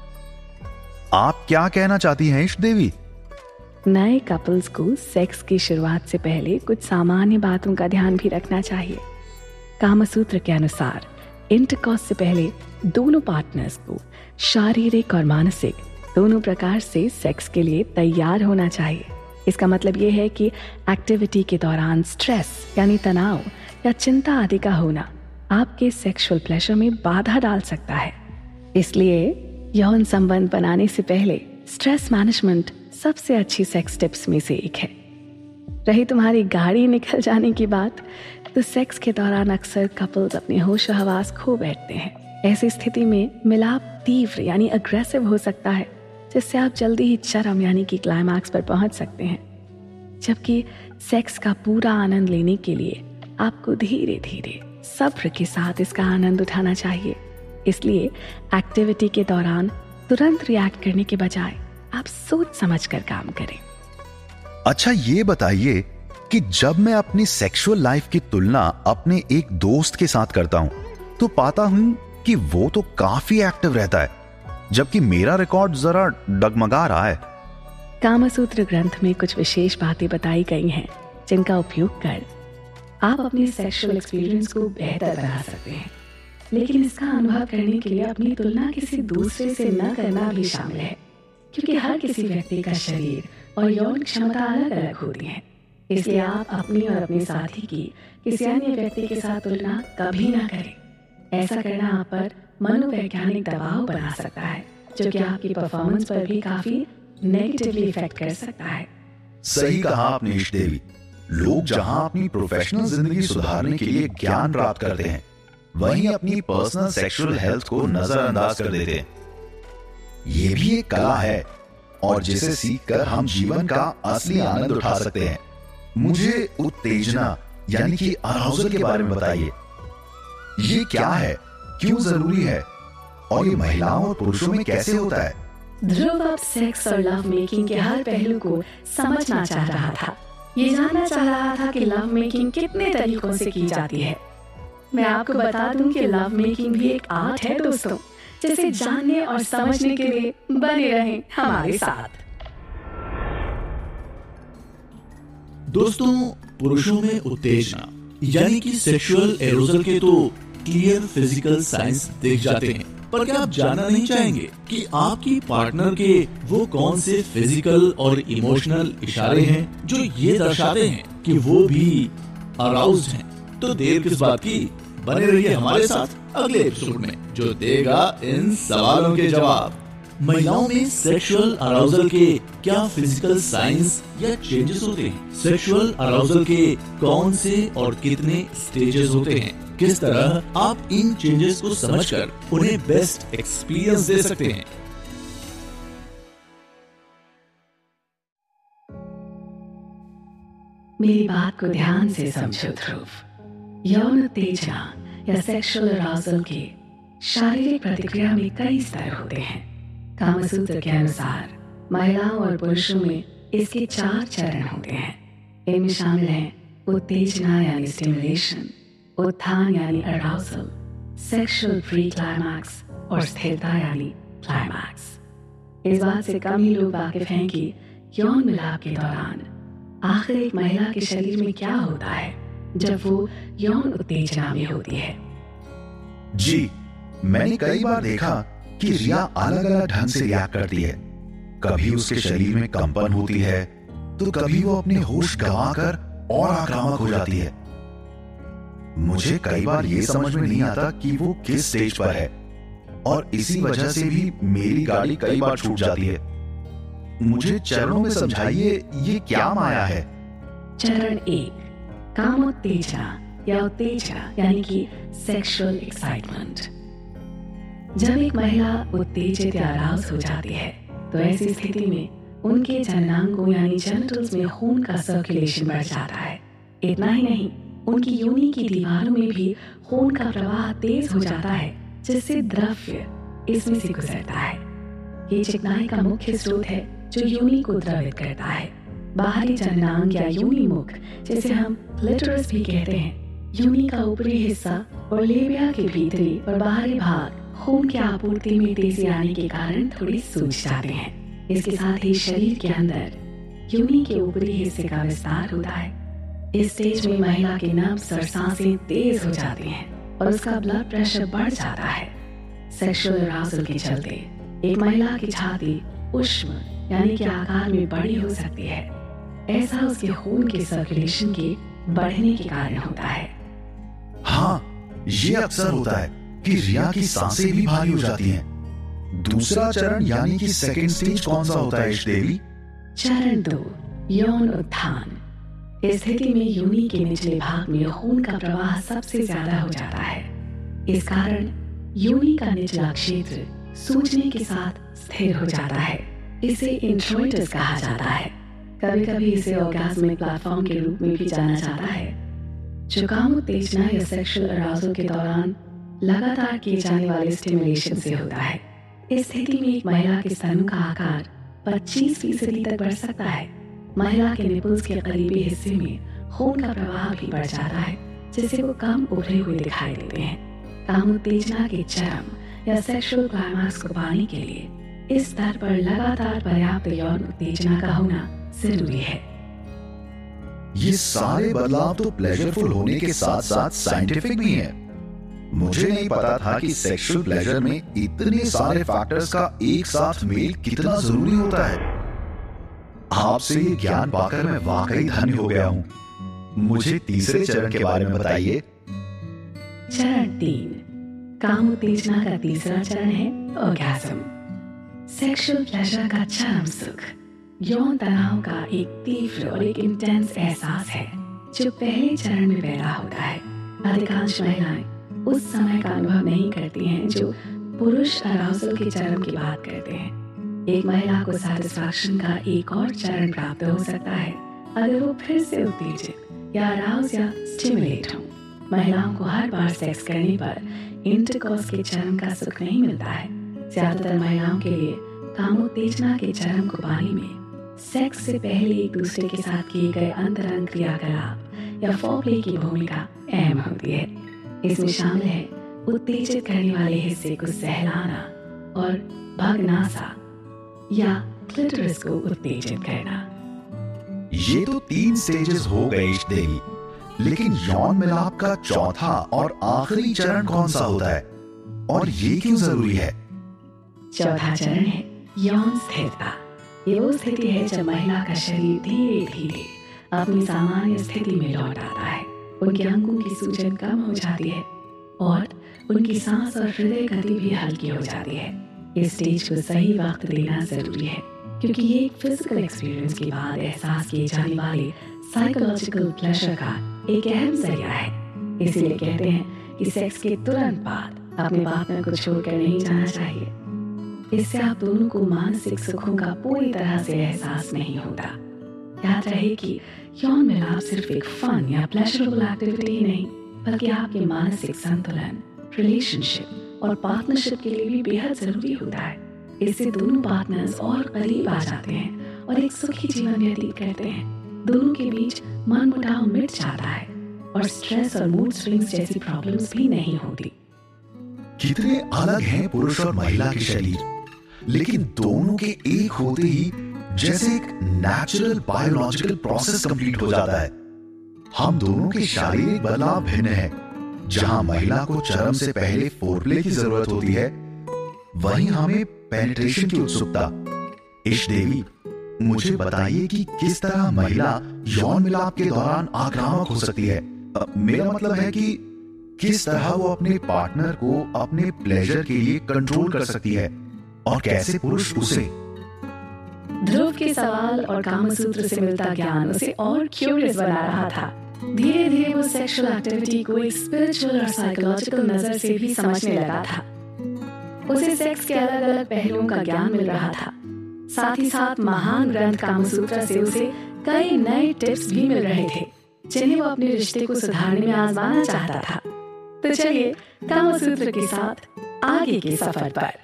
आप क्या कहना चाहती हैं इष्ट देवी? नए कपल्स को सेक्स की शुरुआत से पहले कुछ सामान्य बातों का ध्यान भी रखना चाहिए। कामसूत्र के अनुसार इंटरकॉर्स से पहले दोनों पार्टनर्स को शारीरिक और मानसिक दोनों प्रकार से सेक्स के लिए तैयार होना चाहिए। इसका मतलब यह है कि एक्टिविटी के दौरान स्ट्रेस यानी तनाव या चिंता आदि का होना आपके सेक्सुअल प्लेजर में बाधा डाल सकता है। इसलिए यौन संबंध बनाने से पहले स्ट्रेस मैनेजमेंट सबसे अच्छी सेक्स टिप्स में से एक है। रही तुम्हारी गाड़ी निकल जाने की बात, तो सेक्स के दौरान अक्सर कपल्स अपने होश हवास खो बैठते हैं। ऐसी स्थिति में मिलाप तीव्र यानी अग्रेसिव हो सकता है, जिससे आप जल्दी ही चरम यानी कि क्लाइमैक्स पर पहुंच सकते हैं। जबकि सेक्स का पूरा आनंद लेने के लिए आपको धीरे धीरे सब्र के साथ इसका आनंद उठाना चाहिए। इसलिए एक्टिविटी के दौरान तुरंत रिएक्ट करने के बजाय आप सोच समझ कर काम करें। अच्छा, ये बताइए कि जब मैं अपनी सेक्सुअल लाइफ की तुलना अपने एक दोस्त के साथ करता हूं तो पाता हूं कि वो तो काफी एक्टिव रहता है, जबकि मेरा रिकॉर्ड जरा डगमगा रहा है। कामसूत्र ग्रंथ में कुछ विशेष बातें बताई गई हैं जिनका उपयोग कर आप अपने सेक्सुअल एक्सपीरियंस को बेहतर बना सकते हैं। लेकिन इसका अनुभव करने के लिए अपनी तुलना किसी दूसरे से न करना भी शामिल है, क्योंकि हर किसी व्यक्ति का शरीर और यौन क्षमता अलग अलग होती है। इसलिए आप अपनी और अपने साथी की किसी अन्य व्यक्ति के साथ तुलना कभी ना करें। ऐसा करना आप पर मनोवैज्ञानिक दबाव बना सकता है, जो कि आपकी परफॉर्मेंस पर भी काफी नेगेटिवली इफेक्ट कर सकता है। सही कहा आपने इष्ट देवी। लोग जहां अपनी प्रोफेशनल जिंदगी सुधारने के लिए ज्ञान प्राप्त करते हैं, वहीं अपनी पर्सनल सेक्सुअल हेल्थ को नजरअंदाज कर देते हैं। ये भी एक कला है और जिसे सीखकर हम जीवन का असली आनंद उठा सकते हैं। मुझे उत्तेजना यानी कि अराउजल के बारे में बताइए। ये क्या है, क्यों जरूरी है और ये महिलाओं और पुरुषों में कैसे होता है? ध्रुव अब सेक्स और लव मेकिंग के हर पहलू को समझना चाह रहा था। ये जानना चाह रहा था कि लव मेकिंग कितने तरीकों से की जाती है। मैं आपको बता दूं कि लव मेकिंग भी एक आर्ट है दोस्तों, जिसे जानने और समझने के लिए बने रहें हमारे साथ। दोस्तों, पुरुषों में उत्तेजना यानी कि सेक्सुअल एरोजल के तो क्लियर फिजिकल साइंस दिख जाते हैं, पर क्या आप जानना नहीं चाहेंगे कि आपकी पार्टनर के वो कौन से फिजिकल और इमोशनल इशारे हैं जो ये दर्शाते हैं कि वो भी अराउज्ड हैं? तो देर किस बात की, बने रहिए हमारे साथ अगले एपिसोड में, जो देगा इन सवालों के जवाब। महिलाओं में सेक्सुअल अराउजल के क्या फिजिकल साइंस या चेंजेस होते हैं? सेक्सुअल अराउजल के कौन से और कितने स्टेजेस होते हैं? किस तरह आप इन चेंजेस को समझकर उन्हें बेस्ट एक्सपीरियंस दे सकते हैं? मेरी बात को ध्यान से समझो ध्रुव। यौन उत्तेजना या सेक्सुअल अराउजल के शारीरिक प्रतिक्रिया में कई स्तर होते हैं। कामसूत्र के अनुसार महिलाओं और पुरुषों में इसके 4 चरण होते हैं। इनमें शामिल हैं उत्तेजना यानी स्टिमुलेशन, उत्थान यानी अराउजल, सेक्सुअल प्री क्लाइमैक्स और स्थिरता यानी क्लाइमैक्स। इस बात से कम ही लोग वाकिफ हैं कि यौन मिलाप के दौरान आखिर एक महिला के शरीर में क्या होता है जब वो यौन उत्तेजना में होती है। जी, मैंने कई बार देखा कि रिया अलग अलग ढंग से रिएक्ट करती है। कभी उसके शरीर में कंपन होती है तो कभी वो अपने होश गंवाकर और आक्रामक हो जाती है। मुझे कई बार ये समझ में नहीं आता कि वो किस स्टेज पर है और इसी वजह से भी मेरी गाड़ी कई बार छूट जाती है। मुझे चरणों में समझाइए, ये क्या माया है? चरण 1, कामोत्तेजना या उत्तेजना यानी कि सेक्सुअल एक्साइटमेंट। जब एक महिला उत्तेजित या अराउज हो जाती है तो ऐसी स्थिति में उनके जननांगों यानी जेनिटल्स में खून का सर्कुलेशन बढ़ जाता है। इतना ही नहीं, उनकी योनि की दीवारों में भी खून का प्रवाह तेज हो जाता है, जिससे द्रव्य इसमें से गुजरता है। ये चिकनाई का मुख्य स्रोत है जो योनि को द्रवित करता है। बाहरी जननांग या योनि मुख, जिसे हम क्लिटोरिस भी कहते हैं, योनि का ऊपरी हिस्सा और लेबिया के भीतरी और बाहरी भाग खून की आपूर्ति में तेजी आने के कारण थोड़ी सूज जाते हैं। इसके साथ ही शरीर के अंदर योनि के ऊपरी हिस्से का विस्तार होता है। इस स्टेज में महिला के नब्ज और सांसें तेज हो जाती हैं और उसका ब्लड प्रेशर बढ़ जाता है। सेक्सुअल अराउजल के चलते एक महिला की छाती उष्ण यानी कि आकार में बड़ी हो सकती है। ऐसा उसके खून के सर्कुलेशन के बढ़ने के कारण होता है। हाँ, ये अक्सर होता है कि रिया की सांसें भी भारी हो जाती हैं। दूसरा चरण यानी कि सेकंड स्टेज कौन सा होता है देवी? चरण 2, यौन उत्थान। इस स्थिति में योनि के निचले भाग में खून का प्रवाह सबसे ज्यादा हो जाता है। इस कारण योनि का निचला क्षेत्र सूजने के साथ स्थिर हो जाता है। इसे इंट्रोइटस कहा जाता है। कभी कभी इसे ऑर्गेज्मिक प्लेटफॉर्म के रूप में भी जाना जाता है, जो कामोत्तेजना या सेक्सुअल अराउजल के दौरान लगातार किए जाने वाले स्टिमुलेशन से होता है। इस स्थिति में एक महिला के स्तनों का आकार 25% तक बढ़ सकता है। महिला के निपल्स के करीबी हिस्से में खून का प्रवाह भी बढ़ जाता है, जिससे वो कम उभरे हुए दिखाई देते हैं। कामोत्तेजना के चरम या सेक्सुअल क्लाइमैक्स को पाने के लिए इस स्तर पर लगातार पर्याप्त यौन उत्तेजना का होना जरूरी है। ये सारे बदलाव तो प्लेजरफुल होने के साथ साथ साइंटिफिक भी हैं। मुझे नहीं पता था कि सेक्सुअल प्लेजर में इतने सारे फैक्टर्स का एक साथ मेल कितना जरूरी होता है। आपसे ये ज्ञान पाकर मैं वाकई धन्य हो गया हूं। मुझे तीसरे चरण के बारे में बताइए। चरण 3, कामोत्तेजना का तीसरा चरण है ऑर्गेज्म। सेक्सुअल प्लेजर का चरम सुख यौन तनाव का एक तीव्र और एक इंटेंस एहसास है जो पहले चरण में पैदा होता है। अधिकांश महिलाएं उस समय का अनुभव नहीं करती हैं जो पुरुष अराउजल के चरम की बात करते हैं। एक महिला को सैटिस्फैक्शन का एक और चरण प्राप्त हो सकता है अगर वो फिर से उत्तेजित या अराउज या स्टिमुलेट हो। महिलाओं को हर बार सेक्स करने पर इंटरकॉर्स के चरम का सुख नहीं मिलता है। ज्यादातर महिलाओं के लिए कामोत्तेजना के चरम को पाने में सेक्स से पहले एक दूसरे के साथ किए गए अंतरंग क्रियाकलाप या फोरप्ले की भूमिका अहम होती है। इसमें शामिल है उत्तेजित करने वाले हिस्से को सहलाना और भगनासा या क्लिटोरिस को उत्तेजित करना। ये तो 3 स्टेजेस हो गए देवी, लेकिन यौन मिलाप का चौथा और आखिरी चरण कौन सा होता है और ये क्यों जरूरी है? चौथा चरण है यौन स्थिरता। ये वो स्थिति है जब महिला का शरीर धीरे धीरे अपनी सामान्य स्थिति में लौट आता है। उनके अंगों की सूजन कम हो जाती है और उनकी सांस और हृदय गति भी हल्की हो जाती है। इस स्टेज को सही वक्त देना जरूरी है क्योंकि ये एक फिजिकल एक्सपीरियंस के बाद एहसास किए जाने वाले साइकोलॉजिकल प्लेजर का एक अहम जरिया है। इसीलिए कहते हैं कि सेक्स के तुरंत बाद अपने पार्टनर को छोड़कर नहीं जाना चाहिए। इससे आप दोनों को मानसिक सुखों का पूरी तरह से एहसास नहीं होता। याद रहे कि यौन मिलाप सिर्फ एक फन या प्लेजरेबल एक्टिविटी ही नहीं बल्कि आपके मानसिक संतुलन, रिलेशनशिप और पार्टनरशिप के लिए भी बेहद जरूरी होता है। इससे दोनों पार्टनर्स और करीब आ जाते हैं और एक सुखी जीवन व्यतीत करते हैं। दोनों के बीच मनमुटाव मिट जाता है और स्ट्रेस और मूड स्विंग्स जैसी प्रॉब्लम्स भी नहीं होती। कितने अलग हैं पुरुष और महिला के शरीर, लेकिन दोनों के एक होते ही जैसे एक नेचुरल बायोलॉजिकल प्रोसेस कंप्लीट हो जाता है। हम दोनों के शारीरिक बदलाव भिन्न हैं। जहां महिला को चरम से पहले फोरप्ले की जरूरत होती है, वहीं हमें पेनिट्रेशन की उत्सुकता। इश देवी, मुझे बताइए कि किस तरह महिला यौन मिलाप के दौरान आक्रामक हो सकती है। मेरा मतलब है कि किस तरह वो अपने पार्टनर को अपने प्लेजर के लिए कंट्रोल कर सकती है और कैसे पुरुष उसे। ध्रुव के सवाल और कामसूत्र से मिलता ज्ञान उसे और क्यूरियस बना रहा था। धीरे धीरे वो सेक्सुअल एक्टिविटी को एक स्पिरिचुअल और साइकोलॉजिकल नजर से भी समझने लगा था। उसे सेक्स के अलग अलग पहलुओं का ज्ञान मिल रहा था। साथ ही साथ महान ग्रंथ कामसूत्र से उसे कई नए टिप्स भी मिल रहे थे, जिन्हें वो अपने रिश्ते को सुधारने में आजमाना चाहता था। तो चलिए कामसूत्र के साथ आगे के सफर पर।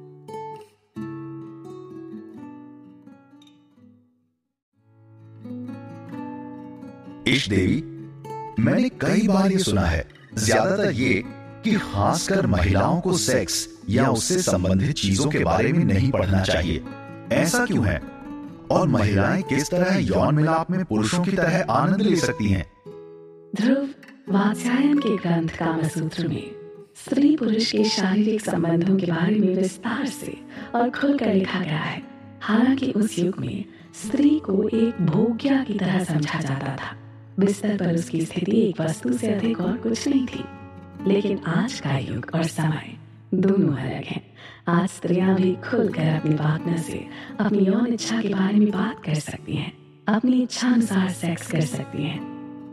इश देवी, मैंने कई बार ये सुना है, ज्यादातर ये कि खासकर महिलाओं को सेक्स या उससे संबंधित चीजों के बारे में नहीं पढ़ना चाहिए। ऐसा क्यों है? और महिलाएं किस तरह यौन मिलाप में पुरुषों की तरह आनंद ले सकती हैं? ध्रुव, वात्स्यायन के ग्रंथ कामसूत्र में स्त्री पुरुष के शारीरिक संबंधों के बारे में विस्तार से और खुलकर लिखा गया है। हालांकि उस युग में स्त्री को एक भोग्या की तरह समझा जाता था। बिस्तर पर उसकी स्थिति एक वस्तु से अधिक और कुछ नहीं थी। लेकिन आज का युग और समय दोनों अलग हैं। आज स्त्रियां भी खुलकर अपने पार्टनर से अपनी यौन इच्छा के बारे में बात कर सकती हैं, अपनी इच्छा अनुसार सेक्स कर सकती हैं,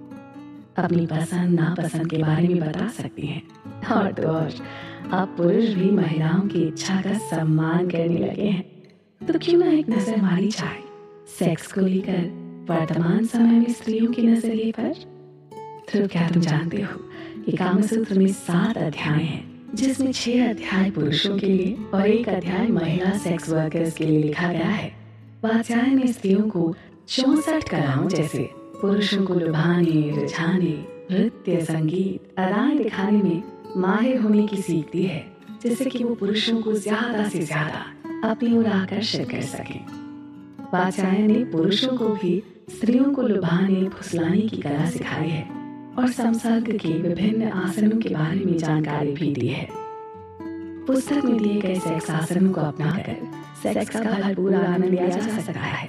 अपनी पसंद नापसंद के बारे में बता सकती हैं। और तो और अब पुरुष भी महिलाओं की इच्छा का सम्मान करने लगे हैं। तो क्यों ना एक नजर मारी जाए सेक्स को लेकर वर्तमान समय में स्त्रियों के नजरिए पर। तो क्या तुम जानते हो कि कामसूत्र में 7 अध्याय हैं, जिसमें 6 अध्याय पुरुषों के लिए और 1 अध्याय महिला सेक्स वर्कर्स के लिए लिखा गया है। वात्स्यायन ने स्त्रियों को 64 कलाओं जैसे पुरुषों को लुभाने, रिझाने, नृत्य, संगीत, अदाएं दिखाने में माहिर होने की सीख दी है, जिससे कि वो पुरुषों को ज्यादा से ज्यादा अपनी ओर आकर्षित कर सकें। वात्स्यायन ने पुरुषों को भी स्त्रियों को लुभाने, फुसलाने की कला सिखाई है और संसर्ग के विभिन्न आसनों के बारे में जानकारी भी दी है। पुस्तक में दिए गए सेक्स आसनों को अपनाकर सेक्स का भरपूर आनंद लिया जा सकता है।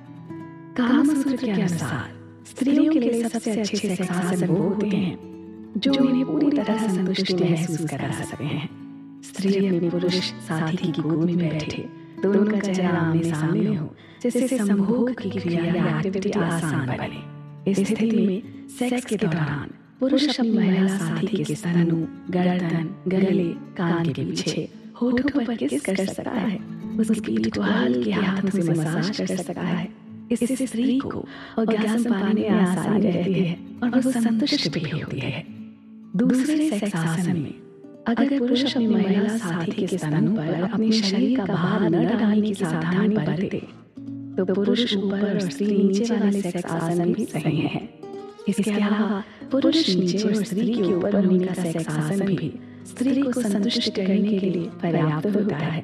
कामसूत्र के अनुसार स्त्रियों के लिए सबसे अच्छे सेक्स आसन वो होते हैं जो उन्हें पूरी तरह संतुष्टि महसूस करा सकते हैं। स्त्री अपने पुरुष साथी की गोद में बैठे, दोनों का चेहरा आमने सामने हो, जिससे संभोग की क्रिया या एक्टिविटी आसान बने। इस स्थिति में सेक्स के दौरान पुरुष अपनी महिला साथी के स्तनों, गर्दन, गले, कान के पीछे, होठों पर किस कर सकता है, उसकी पीठ को हल्के हाथों से मसाज कर सकता है। इससे स्त्री को orgasm पाने में आसानी रहती है और वो संतुष्ट भी होती है। दूसरे सेक्स आसन में अगर पुरुष अपनी महिला साथी के स्तनों पर अपने शरीर का भार न डालने की सावधानी बरते तो पुरुष ऊपर और स्त्री नीचे वाले सेक्स आसन भी सही है। इसके अलावा पुरुष नीचे और स्त्री के ऊपर होने का सेक्स आसन भी स्त्री को संतुष्ट करने के लिए पर्याप्त होता है।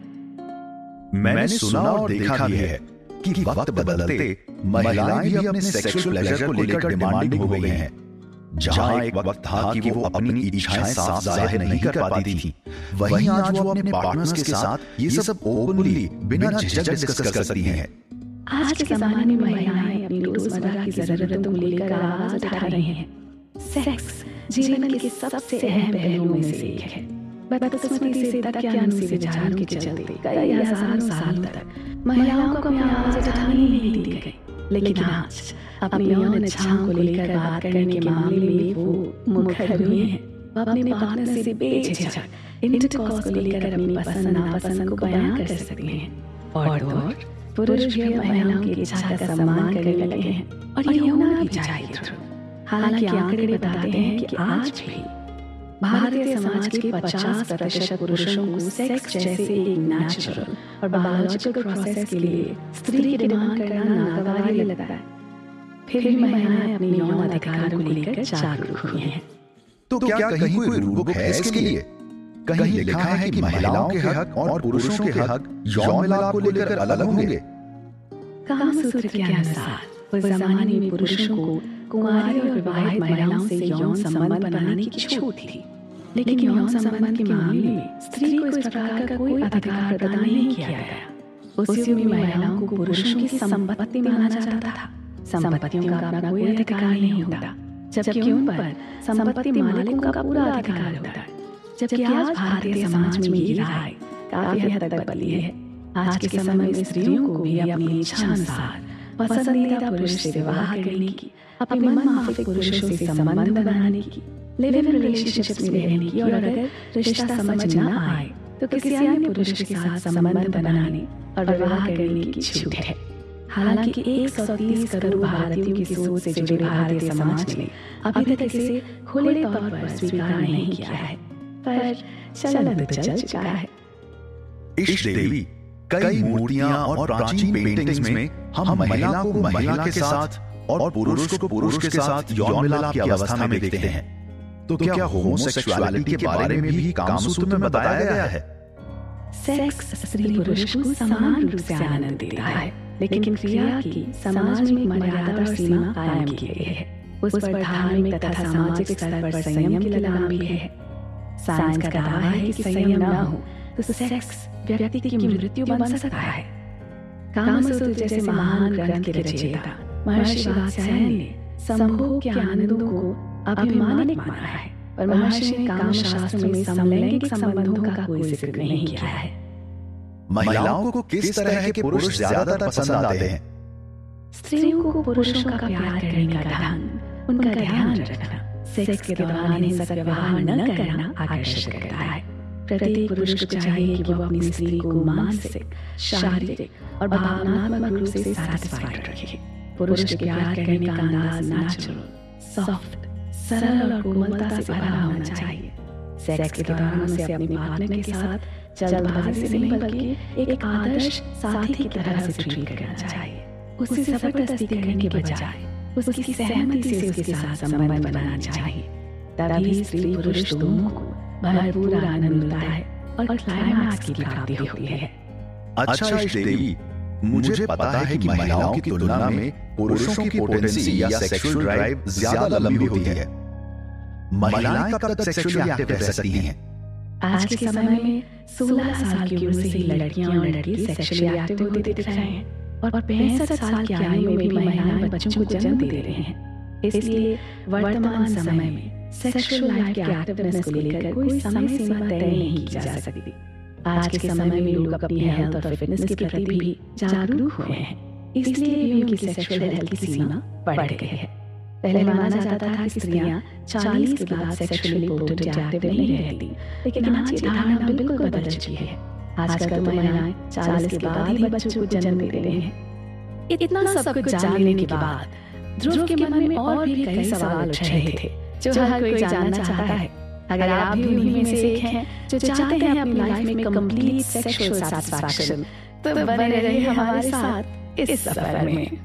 मैंने सुना और देखा भी है कि वक्त बदलते महिलाएं भी अपने सेक्सुअल प्लेजर को लेकर डिमांडिंग हो गई हैं। जहां एक वक्त था कि वो अपनी इच्छाएं साफ जाहिर नहीं कर पाती थी, वहीं आज वो अपने पार्टनर्स के साथ ये सब ओपनली बिना झिझक डिस्कस कर सकती हैं। आज के ज़माने में महिलाएं अपनी रोजमर्रा की जरूरतों को लेकर आवाज उठा रही हैं। सेक्स जीवन के सबसे अहम पहलुओं में से एक है। बदकिस्मती से तकियानुसी विचारों के चलते कई हजारों सालों तक महिलाओं को अपनी आवाज उठाने नहीं दी गई। लेकिन आज अपनी यौन इच्छाओं को लेकर बात करने के मामले में वो मुखर हुए हैं। वो अपने पार्टनर से बेझिझक इंटरकॉर्स को लेकर अपनी पसंद नापसंद को बयान कर सकते हैं। और पुरुष भी महिलाओं की इच्छा का सम्मान करने लगे हैं और ये होना भी चाहिए। हालांकि आंकड़े बताते हैं कि आज भी भारतीय समाज के 50% पुरुषों को सेक्स जैसे एक नेचुरल और बायोलॉजिकल प्रोसेस के लिए स्त्री की डिमांड करना नागवार लगता है। फिर भी महिलाएं अपने यौन अधिकारों को लेकर जागरूक हुई हैं। तो क्या कहीं कोई रूल बुक है इसके लिए? कहीं लिखा है कि महिलाओं के हक और पुरुषों के हक यौन मिलाप को लेकर अलग होंगे? कामसूत्र के अनुसार उस जमाने में पुरुषों को कुंवारी और विवाहित महिलाओं से यौन संबंध बनाने की छूट थी, लेकिन यौन संबंध के मामले में स्त्री को इस प्रकार का कोई अधिकार प्रदान नहीं किया गया। उस युग में महिलाओं को पुरुषों की संपत्ति माना जाता था। संपत्तियों का अपना कोई अधिकार नहीं होता, जबकि उन पर संपत्ति मालिकों का पूरा अधिकार होता है। जबकि आज भारतीय समाज में ये राय काफी हद तक बदली है। आज के समय में स्त्रियों को भी अपनी इच्छानुसार पसंदीदा पुरुष से विवाह करने की, अपने मनमाफिक पुरुषों से संबंध बनाने की, लिव इन रिलेशनशिप्स में रहने की और अगर रिश्ता समझ न आए तो किसी अन्य पुरुष के साथ संबंध बनाने और विवाह करने की छूट है। हालांकि 130 करोड़ भारतीयों की सोच से जुड़े भारतीय समाज ने अभी तक इसे खुले तौर पर स्वीकार नहीं किया है, पर चलन तो चल चुका है। इष्ट देवी, कई मूर्तियां और प्राचीन पेंटिंग्स में हम महिला को महिला के साथ और पुरुष को पुरुष के साथ यौन मिलाप की अवस्था में देखते हैं। तो क्या होमोसेक्सुअलिटी के बारे में भी कामसूत्र में बताया गया है? सेक्स स्त्री पुरुष को समान रूप से आनंद देता है, लेकिन क्रिया की समाज में मर्यादा और सीमा कायम की गई है। उस पर धार्मिक तथा सामाजिक स्तर पर संयम की लगाम भी है। साइंस का दावा है कि संयम न हो तो सेक्स व्यक्ति की मृत्यु बन सकता है। कामसूत्र जैसे महान ग्रंथ के रचयिता महर्षि वात्स्यायन ने संभोग के आनंदों को अभिमानिक माना है, पर महर्षि ने कामशास्त्र में समलैंगिक संबंधों का कोई जिक्र नहीं किया है। महिलाओं को किस तरह के पुरुष ज्यादातर पसंद आते हैं? स्त्रियों को पुरुषों का प्यार करने का ढंग, उनका ध्यान रखना, सेक्स के दौरान हिंसक व्यवहार न करना आकर्षित करता है। प्रत्येक पुरुष को चाहिए कि वो अपनी स्त्री को मानसिक, शारीरिक और भावनात्मक रूप से सैटिस्फाइड रखे। पुरुष के प्यार करने का अंदाज नेचुरल, सॉफ्ट, सरल और कोमलता से भरा होना चाहिए। सेक्स के दौरान उसे अपने पार्टनर के साथ जल्दबाजी से नहीं बल्कि एक आदर्श साथी की तरह से ट्रीट करना चाहिए। उसे जबरदस्ती करने के बजाय उसकी सहमति से उसके साथ संबंध बनाना चाहिए। तभी स्त्री पुरुष दोनों को भरपूर आनंद मिलता है और क्लाइमैक्स की प्राप्ति होती है। अच्छा देवी, मुझे पता है कि महिलाओं की तुलना में पुरुषों की पोटेंसी या सेक्सुअल ड्राइव ज्यादा लंबी होती है। महिलाएं कब तक सेक्सुअली एक्टिव रह सकती हैं? आज के समय में 16 साल की उम्र से ही लड़कियां और लड़के सेक्सुअली एक्टिव होते दिख रहे हैं और 65 साल की आयु में भी महिलाएं बच्चों को जन्म दे रही हैं। इसलिए वर्तमान समय में सेक्सुअल लाइफ के एक्टिवनेस को लेकर कोई समय सीमा तय नहीं की जा सकती। आज के समय में लोग अपनी हेल्थ और फिटनेस के प्रति भी जागरूक हुए हैं, इसलिए भी उनकी सेक्सुअल हेल्थ की सीमा बढ़ गई है। पहले माना जाता था कि स्त्रियां 40 के बाद सेक्सुअली पोटेंट या एक्टिव नहीं रहती, लेकिन आज ये धारणा बिल्कुल बदल चुकी है। आजकल तो महिलाएं 40 के बाद ही बच्चों को जन्म दे रही हैं। इतना सब कुछ जान लेने के बाद ध्रुव के मन में और भी कई सवाल उठ रहे थे जो हर कोई जानना चाहता है। अगर आप भी उन्हीं में से एक हैं जो चाहते हैं अपनी लाइफ में कंप्लीट सेक्सुअल सैटिस्फैक्शन, तो बने रहिए हमारे साथ इस सफर में।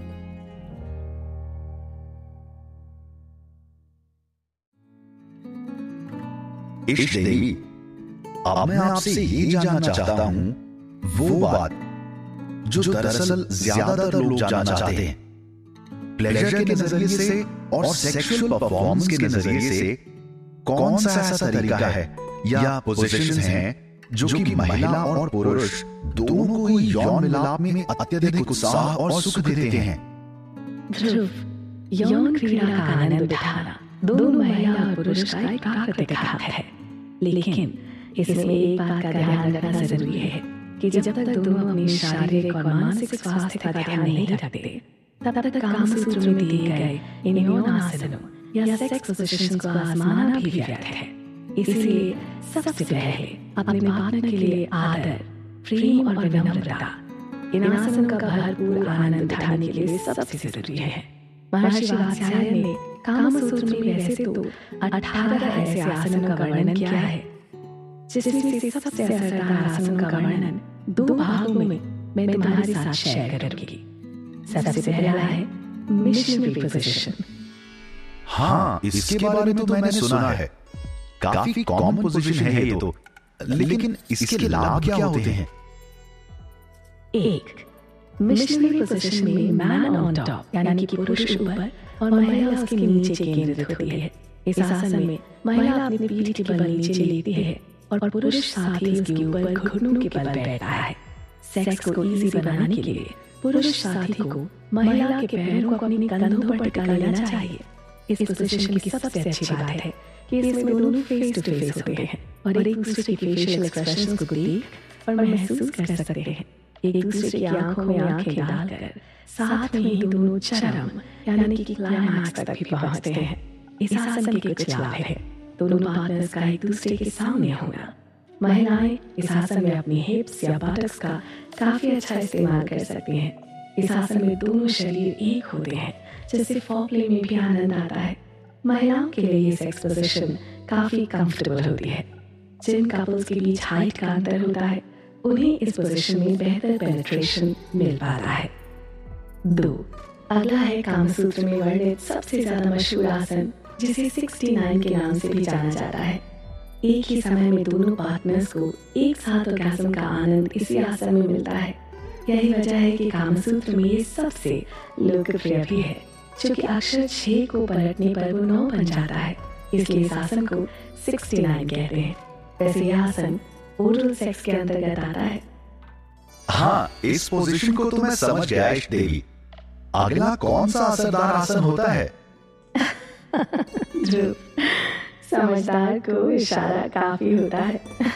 इष्ट देवी, अब मैं आपसे ये जानना चाहता हूं वो बात जो दरअसल ज्यादातर लोग जानना चाहते हैं। प्लेजर के नजरिए से और सेक्सुअल परफॉर्मेंस के नजरिए से कौन सा ऐसा तरीका है या पोजीशंस हैं जो कि महिला और पुरुष दोनों को ही यौन मिलाप में अत्यधिक उत्साह और सुख देते हैं? ध्रुव, यौन क्रीड़ा का आनंद उठाना दोनों महिला और पुरुष का एक प्राकृतिक हक है, लेकिन इसमें एक बात का ध्यान रखना जरूरी है कि जब तक दोनों अपनी शारीरिक और मानसिक स्वास्थ्य का ध्यान नहीं रखते, तब तक कामसूत्र में दिए गए इन यौन आसनों या सेक्स पोजीशंस को आजमाना भी व्यर्थ है। इसलिए सबसे पहले अपने पार्टनर के लिए आदर, प्रेम और विनम्रता, इन आसनों का भरपूर आनंद उठाने के लिए सबसे जरूरी है। महर्षि वात्स्यायन ने कामसूत्र में वैसे तो 18 ऐसे आसनों का वर्णन किया है, जिसमें से सबसे असरदार आसनों का वर्णन 2 भागों में मैं तुम्हारे साथ शेयर करूंगी। सबसे पहला है मिशनरी पोजीशन। हाँ, इसके बारे में तो मैंने सुना है। काफी कॉमन पोजीशन है ये तो, लेकिन इसके लाभ क्या होते हैं? 1. मिशनरी पोजीशन में मैन ऑन टॉप, यानी कि पुरुष ऊपर और महिला उसके नीचे केंद्रित होती है। इस आसन में महिला अपनी पीठ के बल नीचे लेती है और पुरुष साथी उसके ऊपर घुटनों के बल बैठता है। सेक्स को इजी बनाने के लिए पुरुष साथी को महिला के पैरों को अपनी कंधों पर टिका लेना चाहिए। इस पोजीशन की सबसे अच्छी बात है कि इसमें दोनों फेस टू फेस होते हैं और एक दूसरे के फेशियल एक्सप्रेशंस को देख और महसूस कर सकते हैं। एक दूसरे की आंखों में आंखें डालकर साथ में ही दोनों चरम यानी कि क्लाइमैक्स तक भी पहुंचते हैं। इस आसन के कुछ लाभ हैं। दोनों पार्टनर्स का एक दूसरे के सामने होना। महिलाएं इस आसन में अपनी हिप्स या बटक्स का काफी अच्छा इस्तेमाल कर सकती हैं। इस आसन में दोनों शरीर एक होते हैं, जिससे फोरप्ले में भी आनंद आता है। महिलाओं के लिए ये सेक्स पोजीशन काफी कंफर्टेबल होती है। जिन कपल्स के बीच हाइट का अंतर होता है, उन्हें इस पोजीशन में बेहतर पेनिट्रेशन मिल पाता है। 2. अगला है कामसूत्र में वर्णित सबसे ज्यादा मशहूर आसन, जिसे 69 के नाम से भी जाना जाता है। एक ही समय में दोनों पार्टनर्स को एक साथ ऑर्गेज़म का आनंद इसी आसन में मिलता है। यही वजह है कि कामसूत्र में ये सबसे लोकप्रिय भी है, क्योंकि अक्षर 6 को पलटने पर वो 9 बन जाता है। इसलिए इस आसन को 69 कहते हैं। वैसे यह आसन ओरल सेक्स के अंतर्गत आता है। हाँ, इस पोजीशन को तो मैं समझ गया इश देवी। अगला कौन सा असरदार आसन होता है? ध्रुव, समझदार को इशारा काफी होता है।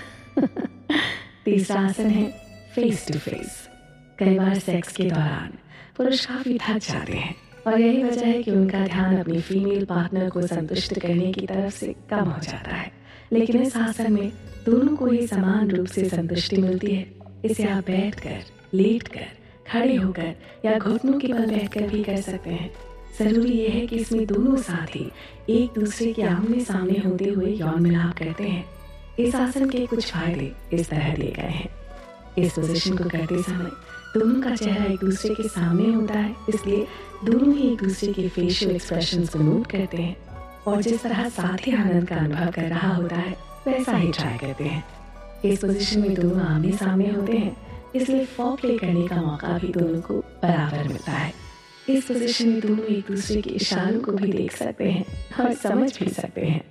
तीसरा आसन है फेस टू फेस। कई बार सेक्स के दौरान पुरुष काफी थक जाते हैं और यही वजह है कि उनका ध्यान अपनी फीमेल पार्टनर को संतुष्ट करने की तरफ से कम हो जाता है। लेकिन इस आसन में दोनों को ही समान रूप से संतुष्टि मिलती है। इसे आप बैठकर, लेटकर, खड़े होकर या घुटनों के बल बैठकर भी कर सकते हैं। जरूरी यह है कि इसमें दोनों साथी एक दूसरे के आमने सामने होते हुए यौन मिलाप करते हैं। इस आसन के कुछ फायदे इस तरह दिए गए हैं। इस पोजीशन को करते समय दोनों का चेहरा एक दूसरे के सामने होता है, इसलिए दोनों ही एक दूसरे के फेशियल एक्सप्रेशंस को नोट करते हैं और जिस तरह साथी आनंद का अनुभव कर रहा होता है वैसा ही ट्राई करते हैं। इस पोजीशन में दोनों आमने सामने होते हैं, इसलिए फोरप्ले करने का मौका भी दोनों को बराबर मिलता है। इस पोजीशन में दोनों एक दूसरे के इशारों को भी देख सकते हैं और समझ भी सकते हैं।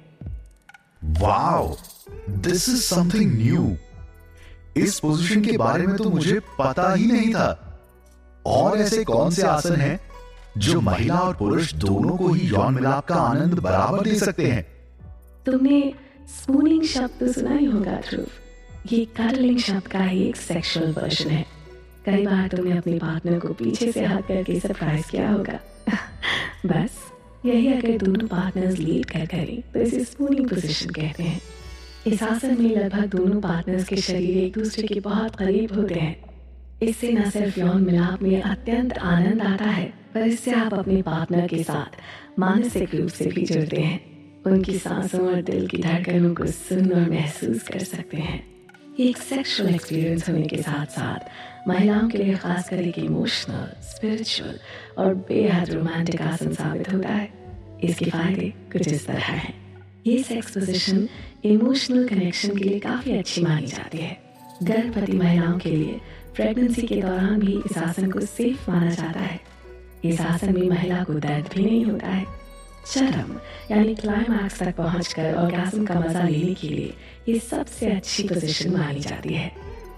Wow, this is something new. इस पोजीशन के बारे में तो मुझे पता ही नहीं था। और ऐसे कौन से आसन हैं जो महिला और पुरुष दोनों को ही यौन मिलाप का आनंद बराबर दे सकते हैं? तुमने स्पूनिंग शब्द तो सुना ही होगा ध्रुव। ये कडलिंग शब्द का ही एक सेक्सुअल वर्जन है। कई बार तुमने अपने पार्टनर को पीछे से हाथ करके सरप्राइज किया होगा। बस यही अगर दोनों पार्टनर्स लेट कर करें तो इसे स्पूनिंग पोजीशन कहते हैं। इस आसन में लगभग दोनों पार्टनर्स के शरीर एक दूसरे के बहुत करीब होते हैं। इससे न सिर्फ यौन मिलाप में अत्यंत आनंद आता है, पर इससे आप अपने पार्टनर के साथ मानसिक रूप से भी जुड़ते हैं। उनकी सांसों और दिल की धड़कनों को सुन और महसूस कर सकते हैं। ये एक सेक्सुअल एक्सपीरियंस होने के साथ साथ महिलाओं के लिए खासकर एक इमोशनल, स्पिरिचुअल और बेहद रोमांटिक आसन साबित होता है। इसके फायदे कुछ इस तरह हैं। ये सेक्स पोजीशन इमोशनल कनेक्शन के लिए काफी अच्छी मानी जाती है। गर्भवती महिलाओं के लिए प्रेगनेंसी के दौरान भी इस आसन को सेफ माना जाता है। इस आसन में महिला को दर्द भी नहीं होता है। चरम यानी क्लाइमैक्स तक पहुंचकर ऑर्गेज़म का मजा लेने के लिए ये सबसे अच्छी पोजीशन मानी जाती है।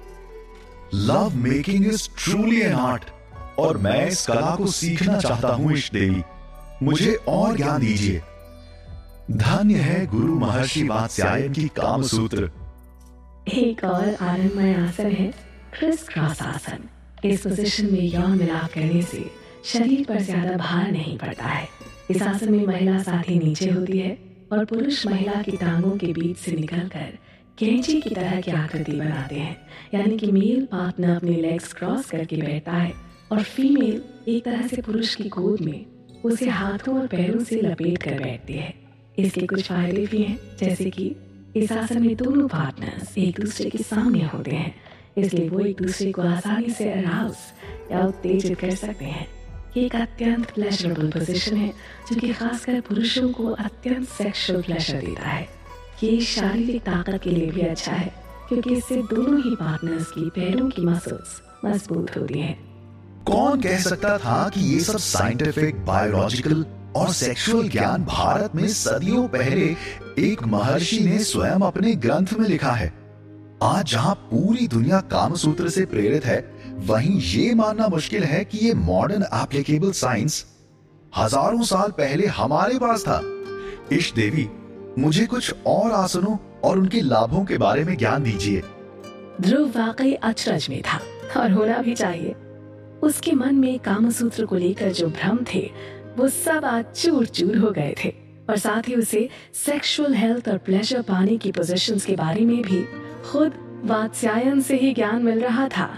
Love making is truly an art और मैं इस कला को सीखना चाहता हूं इश देवी। मुझे और ज्ञान दीजिए। धन्य है गुरु महर्षि वात्स्यायन की कामसूत्र। एक और आनंदमय आसन है क्रिस क्रॉस आसन। इस पोजीशन में यौन मिलाप करने से शरीर पर ज्यादा भार नहीं पड़ता है। इस आसन में महिला साथी नीचे होती है और पुरुष महिला की टांगों के बीच से निकलकर कैंची की तरह की आकृति बनाते हैं। यानी कि मेल पार्टनर अपने लेग्स क्रॉस करके बैठता है और फीमेल एक तरह से पुरुष की गोद में उसे हाथों और पैरों से लपेट कर बैठती है। इसके कुछ फायदे भी हैं, जैसे कि इस आसन में दोनों पार्टनर्स एक दूसरे के सामने होते हैं, इसलिए वो एक दूसरे को आसानी से अराउज या उत्तेजित कर सकते हैं। ये एक अत्यंत प्लेजरेबल पोजीशन है जो कि खासकर पुरुषों को अत्यंत सेक्सुअल प्लेजर देता है। ये शारीरिक ताकत के लिए भी अच्छा है क्योंकि इससे दोनों ही पार्टनर्स की पैरों की मसल्स मजबूत होती हैं। कौन कह सकता था कि ये सब साइंटिफिक, बायोलॉजिकल और सेक्सुअल ज्ञान भारत में सदियों पहले एक महर्षि ने स्वयं अपने ग्रंथ में लिखा है। आज जहां पूरी दुनिया कामसूत्र से प्रेरित है, वहीं ये मानना मुश्किल है कि ये मॉडर्न एप्लीकेबल साइंस हजारों साल पहले हमारे पास था। इश देवी, मुझे कुछ और आसनों और उनके लाभों के बारे में ज्ञान दीजिए। ध्रुव वाकई अचरज में था और होना भी चाहिए। उसके मन में कामसूत्र को लेकर जो भ्रम थे वो सब आज चूर चूर हो गए थे, और साथ ही उसे सेक्सुअल हेल्थ और प्लेजर पाने की पोजीशंस के बारे में भी खुद वात्स्यायन से ही ज्ञान मिल रहा था।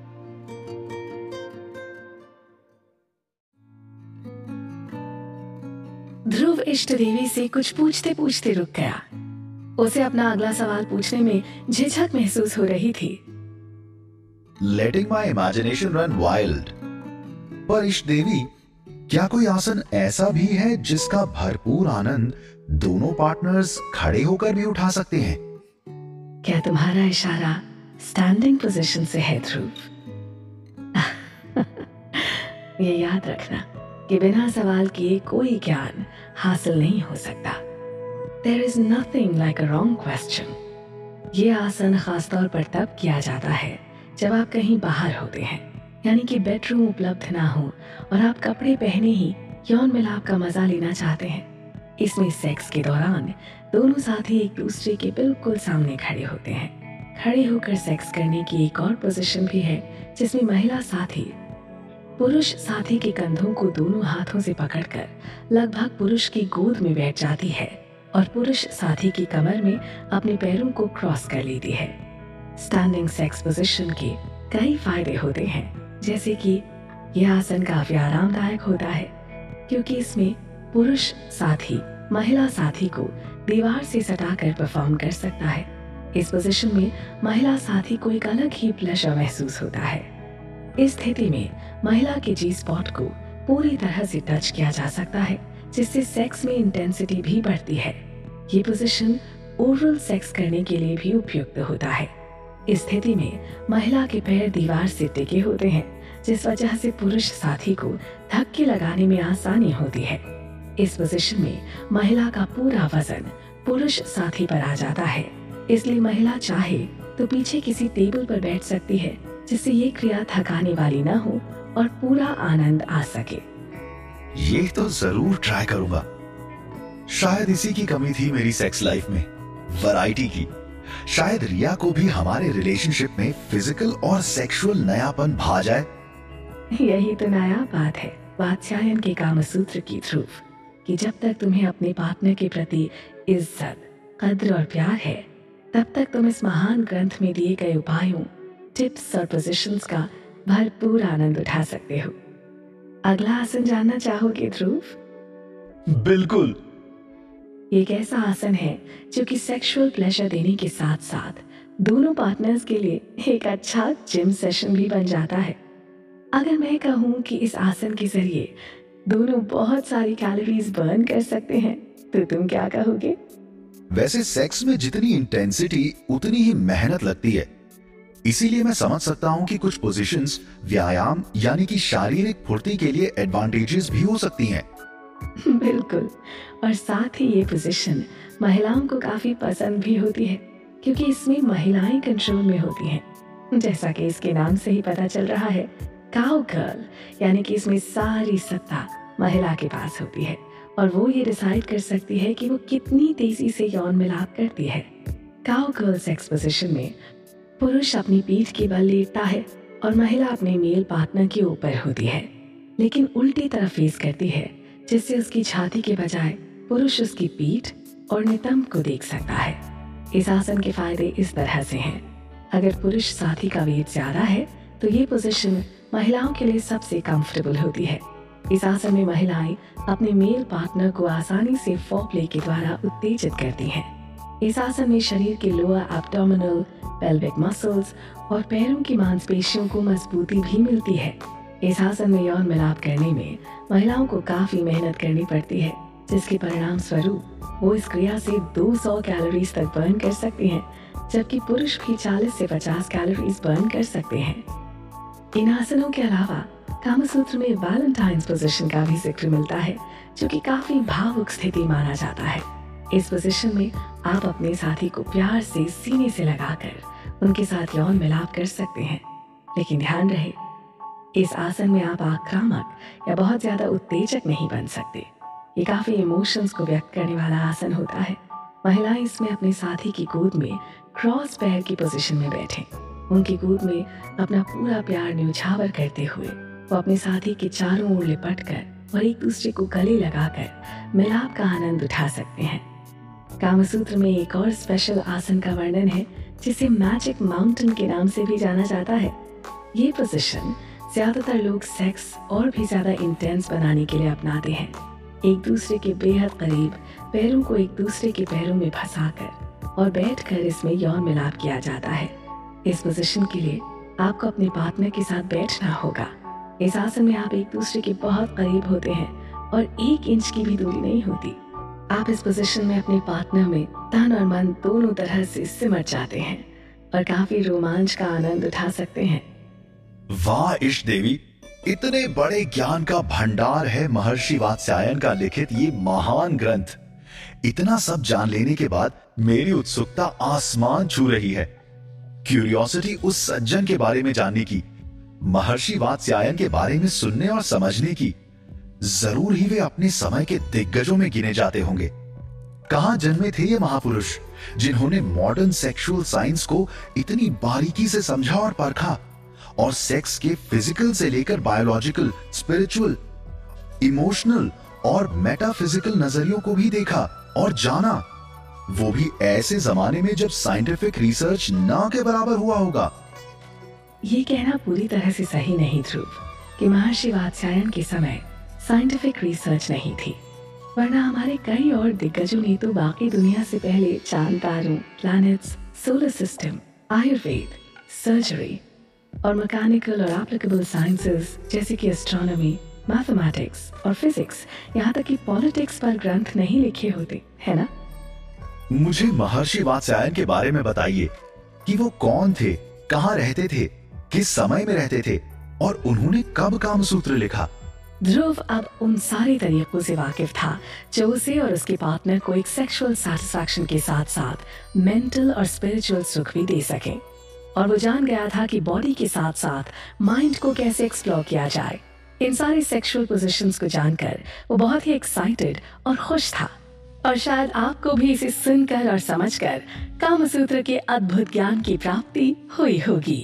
ध्रुव इष्ट देवी से कुछ पूछते पूछते रुक गया। उसे अपना अगला सवाल पूछने में झिझक महसूस हो रही थी। Letting my imagination run wild. पर इष्ट देवी, क्या कोई आसन ऐसा भी है जिसका भरपूर आनंद दोनों पार्टनर्स खड़े होकर भी उठा सकते हैं? क्या तुम्हारा इशारा स्टैंडिंग पोजीशन से है ध्रुव? ये याद रखना कि बिना सवाल किए कोई ज्ञान हासिल नहीं हो सकता। There is nothing like a wrong question. ये आसन खासतौर पर तब किया जाता है जब आप कहीं बाहर होते हैं, यानी कि बेडरूम उपलब्ध ना हो और आप कपड़े पहने ही यौन मिलाप का मजा लेना चाहते हैं। इसमें सेक्स के दौरान दोनों साथी एक दूसरे के बिल्कुल सामने खड़े होते हैं। खड़े होकर सेक्स करने की एक और पोजीशन भी है जिसमें महिला साथी पुरुष साथी के कंधों को दोनों हाथों से पकड़कर लगभग पुरुष की गोद में बैठ जाती है और पुरुष साथी की कमर में अपने पैरों को क्रॉस कर लेती है। स्टैंडिंग सेक्स पोजीशन के कई फायदे होते हैं, जैसे कि यह आसन काफी आरामदायक होता है क्योंकि इसमें पुरुष साथी महिला साथी को दीवार से सटाकर परफॉर्म कर सकता है। इस पोजीशन में महिला साथी को एक अलग ही प्लेजर महसूस होता है। इस स्थिति में महिला के जी स्पॉट को पूरी तरह से टच किया जा सकता है, जिससे सेक्स में इंटेंसिटी भी बढ़ती है। ये पोजीशन ओरल सेक्स करने के लिए भी उपयुक्त होता है। इस स्थिति में महिला के पैर दीवार से टिके होते हैं, जिस वजह से पुरुष साथी को धक्के लगाने में आसानी होती है। इस पोजीशन में महिला का पूरा वजन पुरुष साथी पर आ जाता है, इसलिए महिला चाहे तो पीछे किसी टेबल पर बैठ सकती है, जिससे ये क्रिया थकाने वाली न हो और पूरा आनंद आ सके। ये तो जरूर ट्राई करूंगा। शायद इसी की कमी थी मेरी सेक्स लाइफ में, वैरायटी की। शायद रिया को भी हमारे रिलेशनशिप में फिजिकल और सेक्सुअल नयापन भा जाए। यही तो नया बात है वात्स्यायन के कामसूत्र की ध्रुव, कि जब तक तुम्हें अपने पार्टनर के प्रति इज्जत, कद्र और प्यार है, तब तक तुम इस महान ग्रंथ में दिए गए उपायों, टिप्स और पोजीशंस का भरपूर आनंद उठा सकते हो। अगला आसन जानना चाहोगे ध्रुव? बिल्कुल। एक ऐसा आसन है जो कि सेक्सुअल प्लेजर देने के साथ साथ दोनों पार्टनर्स के लिए एक अच्छा जिम सेशन भी बन जाता है। अगर मैं कहूँ कि इस आसन के जरिए दोनों बहुत सारी कैलोरीज बर्न कर सकते हैं, तो तुम क्या कहोगे? वैसे सेक्स में जितनी इंटेंसिटी उतनी ही मेहनत लगती है, इसीलिए मैं समझ सकता हूँ कि कुछ पोजीशंस व्यायाम यानी कि शारीरिक फुर्ती के लिए एडवांटेजेस भी हो सकती हैं। बिल्कुल, और साथ ही ये पोजीशन महिलाओं को काफी पसंद भी होती है क्योंकि इसमें महिलाएं कंट्रोल में होती हैं। जैसा कि इसके नाम से ही पता चल रहा है, काउ गर्ल, यानी कि इसमें सारी सत्ता महिला के पास होती है और वो ये डिसाइड कर सकती है कि वो कितनी तेजी से यौन मिलाप करती है। काउ गर्ल सेक्स पोजीशन में पुरुष अपनी पीठ के बल लेटता है और महिला अपने मेल पार्टनर के ऊपर होती है, लेकिन उल्टी तरफ फेस करती है, जिससे उसकी छाती के बजाय पुरुष उसकी पीठ और नितंब को देख सकता है। इस आसन के फायदे इस तरह से हैं। अगर पुरुष साथी का वेट ज्यादा है तो ये पोजीशन महिलाओं के लिए सबसे कंफर्टेबल होती है। इस आसन में महिलाएं अपने मेल पार्टनर को आसानी से फोरप्ले के द्वारा उत्तेजित करती हैं। इस आसन में शरीर के लोअर एब्डोमिनल, पेल्विक मसल्स और पैरों की मांसपेशियों को मजबूती भी मिलती है। इस आसन में यौन मिलाप करने में महिलाओं को काफी मेहनत करनी पड़ती है, जिसके परिणाम स्वरूप वो इस क्रिया से 200 कैलोरीज तक बर्न कर सकती हैं, जबकि पुरुष भी 40 से 50 कैलोरीज बर्न कर सकते हैं। इन आसनों के अलावा कामसूत्र में वैलेंटाइन्स पोजीशन का भी जिक्र मिलता है, जो कि काफी भावुक स्थिति माना जाता है। इस पोजीशन में आप अपने साथी को प्यार से सीने से लगाकर उनके साथ यौन मिलाप कर सकते हैं, लेकिन ध्यान रहे इस आसन में आप आक्रामक या बहुत ज्यादा उत्तेजक नहीं बन सकते। ये काफी इमोशंस को व्यक्त करने वाला आसन होता है। महिलाएं इसमें अपने साथी की गोद में क्रॉस पैर की पोजीशन में बैठें। उनकी गोद में अपना पूरा प्यार न्यौछावर करते हुए वो अपने साथी के चारों ओर लिपट कर और एक दूसरे को गले लगाकर मिलाप का आनंद उठा सकते हैं। कामसूत्र में एक और स्पेशल आसन का वर्णन है, जिसे मैजिक माउंटेन के नाम से भी जाना जाता है। ये पोजीशन ज्यादातर लोग सेक्स और भी ज्यादा इंटेंस बनाने के लिए अपनाते हैं। एक दूसरे के बेहद करीब पैरों को एक दूसरे के पैरों में फंसाकर और बैठकर इसमें यौन मिलाप किया जाता है। इस पोजीशन के लिए आपको अपने पार्टनर के साथ बैठना होगा। इस आसन में आप एक दूसरे के बहुत करीब होते हैं और 1 इंच की भी दूरी नहीं होती। आप इस पोजीशन में अपने पार्टनर में तन और मन दोनों तरह से सिमट जाते हैं और काफी रोमांच का आनंद उठा सकते हैं। वाह इष्ट देवी, इतने बड़े ज्ञान का भंडार है महर्षि वात्स्यायन का लिखित ये महान ग्रंथ। इतना सब जान लेने के बाद मेरी उत्सुकता आसमान छू रही है। क्यूरियोसिटी उस सज्जन के बारे में जानने की, महर्षि वात्स्यायन के बारे में सुनने और समझने की। जरूर ही वे अपने समय के दिग्गजों में गिने जाते होंगे। कहां जन्मे थे ये महापुरुष, जिन्होंने मॉडर्न सेक्सुअल साइंस को इतनी बारीकी से समझा और परखा, और सेक्स के फिजिकल से लेकर बायोलॉजिकल, स्पिरिचुअल, इमोशनल और मेटाफिजिकल नजरियों को भी देखा और जाना। वो भी ऐसे जमाने में जब साइंटिफिक रिसर्च ना के बराबर हुआ होगा। ये कहना पूरी तरह से सही नहीं ध्रुव कि महर्षि वात्स्यायन के समय साइंटिफिक रिसर्च नहीं थी, वरना हमारे कई और दिग्गजों ने तो बाकी दुनिया से पहले चांद तारों, planets, solar system, Ayurveda, surgery और मैकेनिकल और एप्लीकेबल साइंसेस जैसे कि एस्ट्रोनॉमी, मैथमेटिक्स और फिजिक्स, यहाँ तक कि पॉलिटिक्स पर ग्रंथ नहीं लिखे होते, है ना? मुझे महर्षि वात्स्यायन के बारे में बताइए कि वो कौन थे, कहाँ रहते थे, किस समय में रहते थे और उन्होंने कब कामसूत्र लिखा। ध्रुव अब उन सारे तरीकों से वाकिफ था जो उसे और उसके पार्टनर को एक सेक्सुअल सैटिस्फैक्शन के साथ साथ मेंटल और स्पिरिचुअल सुख भी दे सके, और वो जान गया था कि बॉडी के साथ साथ माइंड को कैसे एक्सप्लोर किया जाए। इन सारे सेक्सुअल पोजीशंस को जानकर वो बहुत ही एक्साइटेड और खुश था, और शायद आपको भी इसे सुनकर और समझकर कामसूत्र के अद्भुत ज्ञान की प्राप्ति हुई होगी।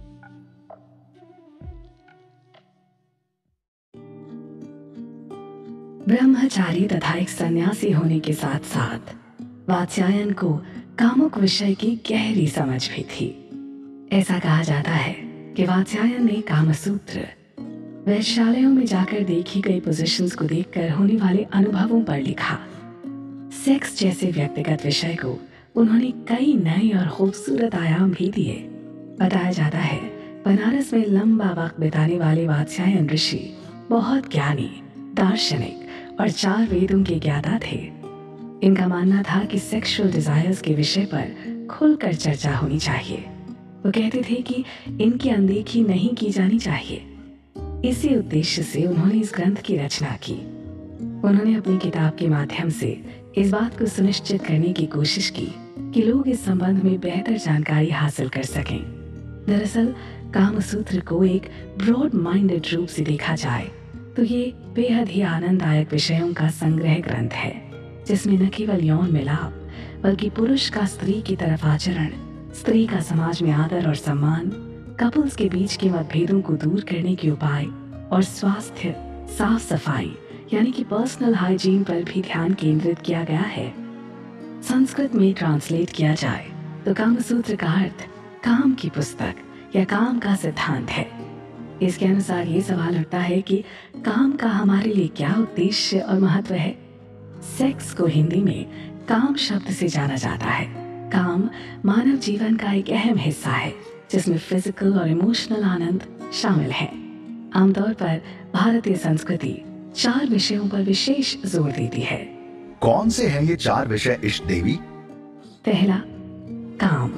ब्रह्मचारी तथा एक सन्यासी होने के साथ साथ वात्स्यायन को कामुक विषय की गहरी समझ भी थी। ऐसा कहा जाता है कि वात्स्यायन ने कामसूत्र वैश्यालयों में जाकर देखी गई पोजीशंस को देखकर होने वाले अनुभवों पर लिखा। सेक्स जैसे व्यक्तिगत विषय को उन्होंने कई नए और खूबसूरत आयाम भी दिए। बताया जाता है बनारस में लंबा वक्त बिताने वाले वात्स्यायन ऋषि बहुत ज्ञानी, दार्शनिक और 4 वेदों के ज्ञाता थे। इनका मानना था कि सेक्सुअल डिजायर्स के विषय पर खुलकर चर्चा होनी चाहिए। वो कहते थे कि इनकी अनदेखी नहीं की जानी चाहिए। इसी उद्देश्य से उन्होंने इस ग्रंथ की रचना की। उन्होंने अपनी किताब के माध्यम से इस बात को सुनिश्चित करने की कोशिश की कि लोग इस संबंध में बेहतर जानकारी हासिल कर सकें। दरअसल कामसूत्र को एक ब्रॉड माइंडेड रूप से देखा जाए तो ये बेहद ही आनंददायक विषयों का संग्रह ग्रंथ है, जिसमें न केवल यौन मिलाप बल्कि पुरुष का स्त्री की तरफ आचरण, स्त्री का समाज में आदर और सम्मान, कपल्स के बीच के मतभेदों को दूर करने के उपाय और स्वास्थ्य, साफ सफाई यानी कि पर्सनल हाइजीन पर भी ध्यान केंद्रित किया गया है। संस्कृत में ट्रांसलेट किया जाए तो कामसूत्र का अर्थ काम की पुस्तक या काम का सिद्धांत है। इसके अनुसार ये सवाल उठता है कि काम का हमारे लिए क्या उद्देश्य और महत्व है। सेक्स को हिंदी में काम शब्द से जाना जाता है। काम मानव जीवन का एक अहम हिस्सा है जिसमें फिजिकल और इमोशनल आनंद शामिल है। आमतौर पर भारतीय संस्कृति 4 विषयों पर विशेष जोर देती है। कौन से हैं ये 4 विषय इष्ट देवी? पहला, काम।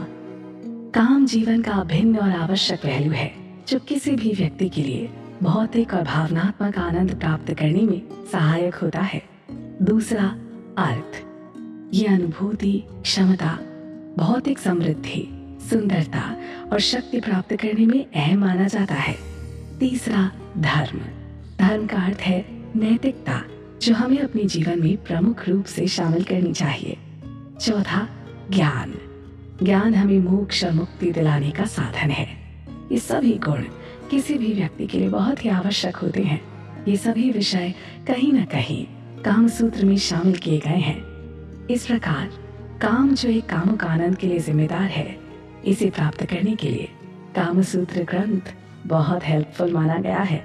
काम जीवन का अभिन्न और आवश्यक पहलू है जो किसी भी व्यक्ति के लिए भौतिक और भावनात्मक आनंद प्राप्त करने में सहायक होता है। दूसरा, अर्थ। ये अनुभूति, क्षमता, भौतिक समृद्धि, सुंदरता और शक्ति प्राप्त करने में अहम माना जाता है। तीसरा, धर्म। धर्म का अर्थ है नैतिकता जो हमें अपने जीवन में प्रमुख रूप से शामिल करनी चाहिए। चौथा, ज्ञान। ज्ञान हमें मोक्ष और मुक्ति दिलाने का साधन है। ये सभी गुण किसी भी व्यक्ति के लिए बहुत ही आवश्यक होते हैं। ये सभी विषय कहीं न कहीं कामसूत्र में शामिल किए गए हैं। इस प्रकार काम जो एक कामुक आनंद के लिए जिम्मेदार है, इसे प्राप्त करने के लिए कामसूत्र ग्रंथ बहुत हेल्पफुल माना गया है।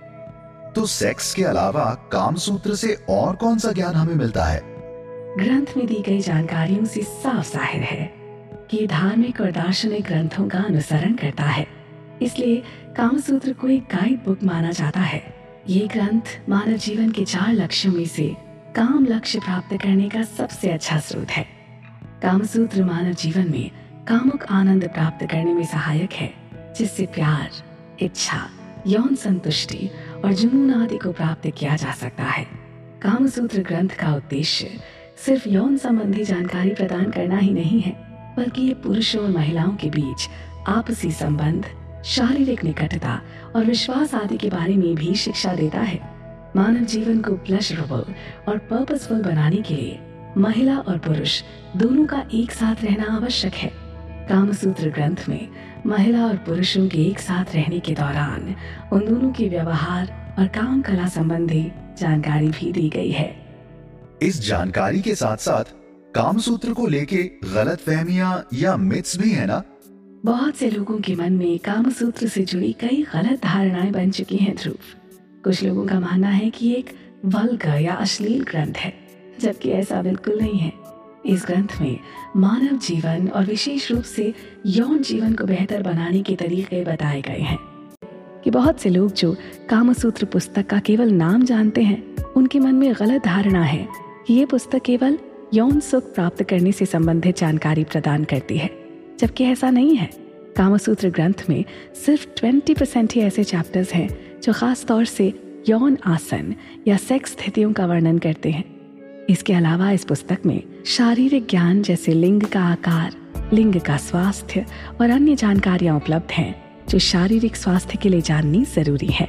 तो सेक्स के अलावा कामसूत्र से और कौन सा ज्ञान हमें मिलता है? ग्रंथ में दी गई जानकारियों से साफ जाहिर है कि धार्मिक और दार्शनिक ग्रंथों का अनुसरण करता है, इसलिए कामसूत्र को एक गाइड बुक माना जाता है। ये ग्रंथ मानव जीवन के 4 लक्ष्यों में से काम लक्ष्य प्राप्त करने का सबसे अच्छा स्रोत है। कामसूत्र मानव जीवन में कामुक आनंद प्राप्त करने में सहायक है, जिससे प्यार, इच्छा, यौन संतुष्टि और जुनून आदि को प्राप्त किया जा सकता है। कामसूत्र ग्रंथ का उद्देश्य सिर्फ यौन संबंधी जानकारी प्रदान करना ही नहीं है, बल्कि ये पुरुषों और महिलाओं के बीच आपसी संबंध, शारीरिक निकटता और विश्वास आदि के बारे में भी शिक्षा देता है। मानव जीवन को प्लेजरेबल और पर्पसफुल बनाने के लिए महिला और पुरुष दोनों का एक साथ रहना आवश्यक है। कामसूत्र ग्रंथ में महिला और पुरुषों के एक साथ रहने के दौरान उन दोनों के व्यवहार और काम कला संबंधी जानकारी भी दी गई है। इस जानकारी के साथ साथ कामसूत्र को लेके गलतफहमियां या मिथ्स भी है ना? बहुत से लोगों के मन में कामसूत्र से जुड़ी कई गलत धारणाएं बन चुकी हैं ध्रुव। कुछ लोगों का मानना है कि एक वल्गर या अश्लील ग्रंथ है, जबकि ऐसा बिल्कुल नहीं है। इस ग्रंथ में मानव जीवन और विशेष रूप से यौन जीवन को बेहतर बनाने के तरीके बताए गए हैं। कि बहुत से लोग जो कामसूत्र पुस्तक का केवल नाम जानते हैं, उनके मन में गलत धारणा है कि ये पुस्तक केवल यौन सुख प्राप्त करने से संबंधित जानकारी प्रदान करती है, जबकि ऐसा नहीं है। कामसूत्र ग्रंथ में सिर्फ 20% ही ऐसे चैप्टर्स हैं जो खास तौर से यौन आसन या सेक्स स्थितियों का वर्णन करते हैं। इसके अलावा इस पुस्तक में शारीरिक ज्ञान जैसे लिंग का आकार, लिंग का स्वास्थ्य और अन्य जानकारियां उपलब्ध हैं जो शारीरिक स्वास्थ्य के लिए जाननी जरूरी है।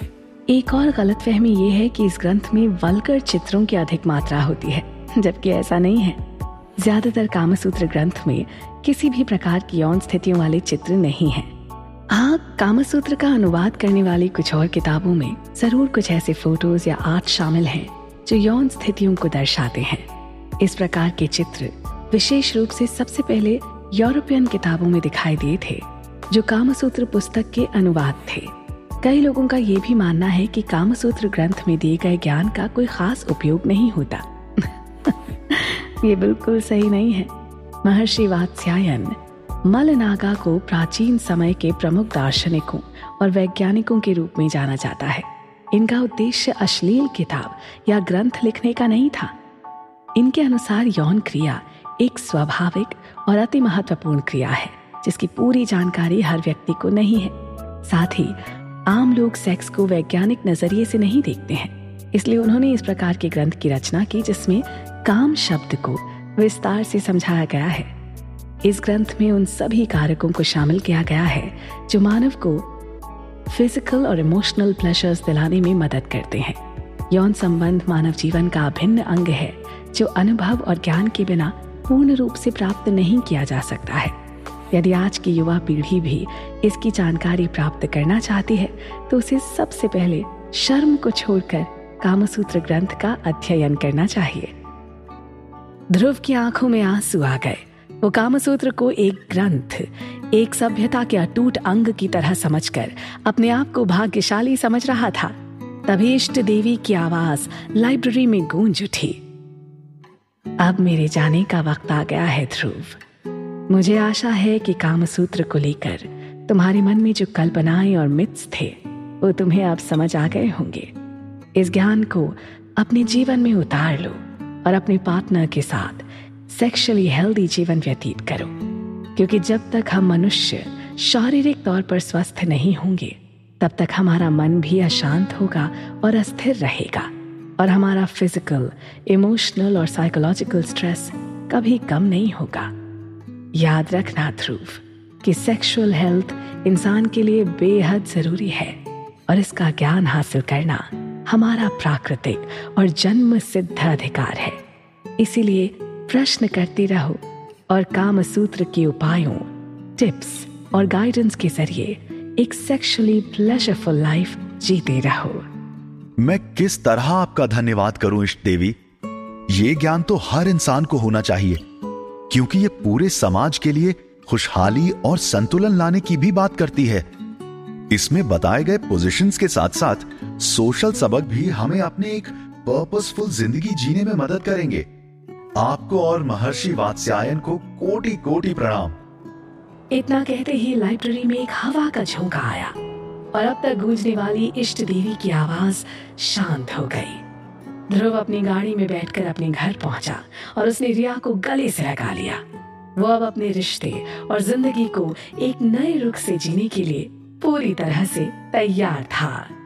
एक और गलतफहमी ये है कि इस ग्रंथ में वल्गर चित्रों की अधिक मात्रा होती है, जबकि ऐसा नहीं है। ज्यादातर कामसूत्र ग्रंथ में किसी भी प्रकार की यौन स्थितियों वाले चित्र नहीं है। हाँ, कामसूत्र का अनुवाद करने वाली कुछ और किताबों में जरूर कुछ ऐसे फोटोज या आर्ट शामिल हैं जो यौन स्थितियों को दर्शाते हैं। इस प्रकार के चित्र विशेष रूप से सबसे पहले यूरोपियन किताबों में दिखाई दिए थे जो कामसूत्र पुस्तक के अनुवाद थे। कई लोगों का ये भी मानना है कि कामसूत्र ग्रंथ में दिए गए ज्ञान का कोई खास उपयोग नहीं होता। ये बिल्कुल सही नहीं है। महर्षि वात्स्यायन मलनागा को प्राचीन समय के प्रमुख दार्शनिकों और वैज्ञानिकों के रूप में जाना जाता है। इनका उद्देश्य अश्लील किताब या ग्रंथ लिखने का नहीं था। इनके अनुसार यौन क्रिया एक स्वाभाविक और अति महत्वपूर्ण क्रिया है जिसकी पूरी जानकारी हर व्यक्ति को नहीं है। साथ ही आम लोग सेक्स को वैज्ञानिक नजरिए से नहीं देखते हैं, इसलिए उन्होंने इस प्रकार के ग्रंथ की रचना की जिसमें काम शब्द को विस्तार से समझाया गया है। इस ग्रंथ में उन सभी कारकों को शामिल किया गया है जो मानव को फिजिकल और इमोशनल प्लेजर्स दिलाने में मदद करते हैं। यौन संबंध मानव जीवन का अभिन्न अंग है जो अनुभव और ज्ञान के बिना पूर्ण रूप से प्राप्त नहीं किया जा सकता है। यदि आज की युवा पीढ़ी भी इसकी जानकारी प्राप्त करना चाहती है तो उसे सबसे पहले शर्म को छोड़कर कामसूत्र ग्रंथ का अध्ययन करना चाहिए। ध्रुव की आंखों में आंसू आ गए। वो कामसूत्र को एक ग्रंथ, एक सभ्यता के अटूट अंग की तरह समझकर अपने आप को भाग्यशाली समझ रहा था। तभी इष्ट देवी की आवाज लाइब्रेरी में गूंज उठी। अब मेरे जाने का वक्त आ गया है ध्रुव। मुझे आशा है कि कामसूत्र को लेकर तुम्हारे मन में जो कल्पनाएं और मिथ्स थे वो तुम्हें अब समझ आ गए होंगे। इस ज्ञान को अपने जीवन में उतार लो और अपने पार्टनर के साथ सेक्सुअली हेल्दी जीवन व्यतीत करो, क्योंकि जब तक हम मनुष्य शारीरिक तौर पर स्वस्थ नहीं होंगे तब तक हमारा मन भी अशांत होगा और अस्थिर रहेगा और हमारा फिजिकल, इमोशनल और साइकोलॉजिकल स्ट्रेस कभी कम नहीं होगा। याद रखना ध्रुव कि सेक्सुअल हेल्थ इंसान के लिए बेहद जरूरी है और इसका ज्ञान हासिल करना हमारा प्राकृतिक और जन्म सिद्ध अधिकार है। इसीलिए प्रश्न करती रहो और कामसूत्र के उपायों, टिप्स और गाइडेंस के जरिए एक सेक्सुअली प्लेजरफुल लाइफ जीते रहो। मैं किस तरह आपका धन्यवाद करूं इष्ट देवी। ये ज्ञान तो हर इंसान को होना चाहिए, क्योंकि ये पूरे समाज के लिए खुशहाली और संतुलन लाने की भी बात करती है। इसमें बताए गए पोजीशंस के साथ साथ सोशल सबक भी हमें अपने एक पर्पसफुल जिंदगी जीने में मदद करेंगे। आपको और महर्षि वात्स्यायन को कोटि कोटि प्रणाम। इतना कहते ही लाइब्रेरी में एक हवा का झोंका आया और अब तक गूंजने वाली इष्ट देवी की आवाज शांत हो गई। ध्रुव अपनी गाड़ी में बैठकर अपने घर पहुंचा और उसने रिया को गले से लगा लिया। वो अब अपने रिश्ते और जिंदगी को एक नए रुख से जीने के लिए पूरी तरह से तैयार था।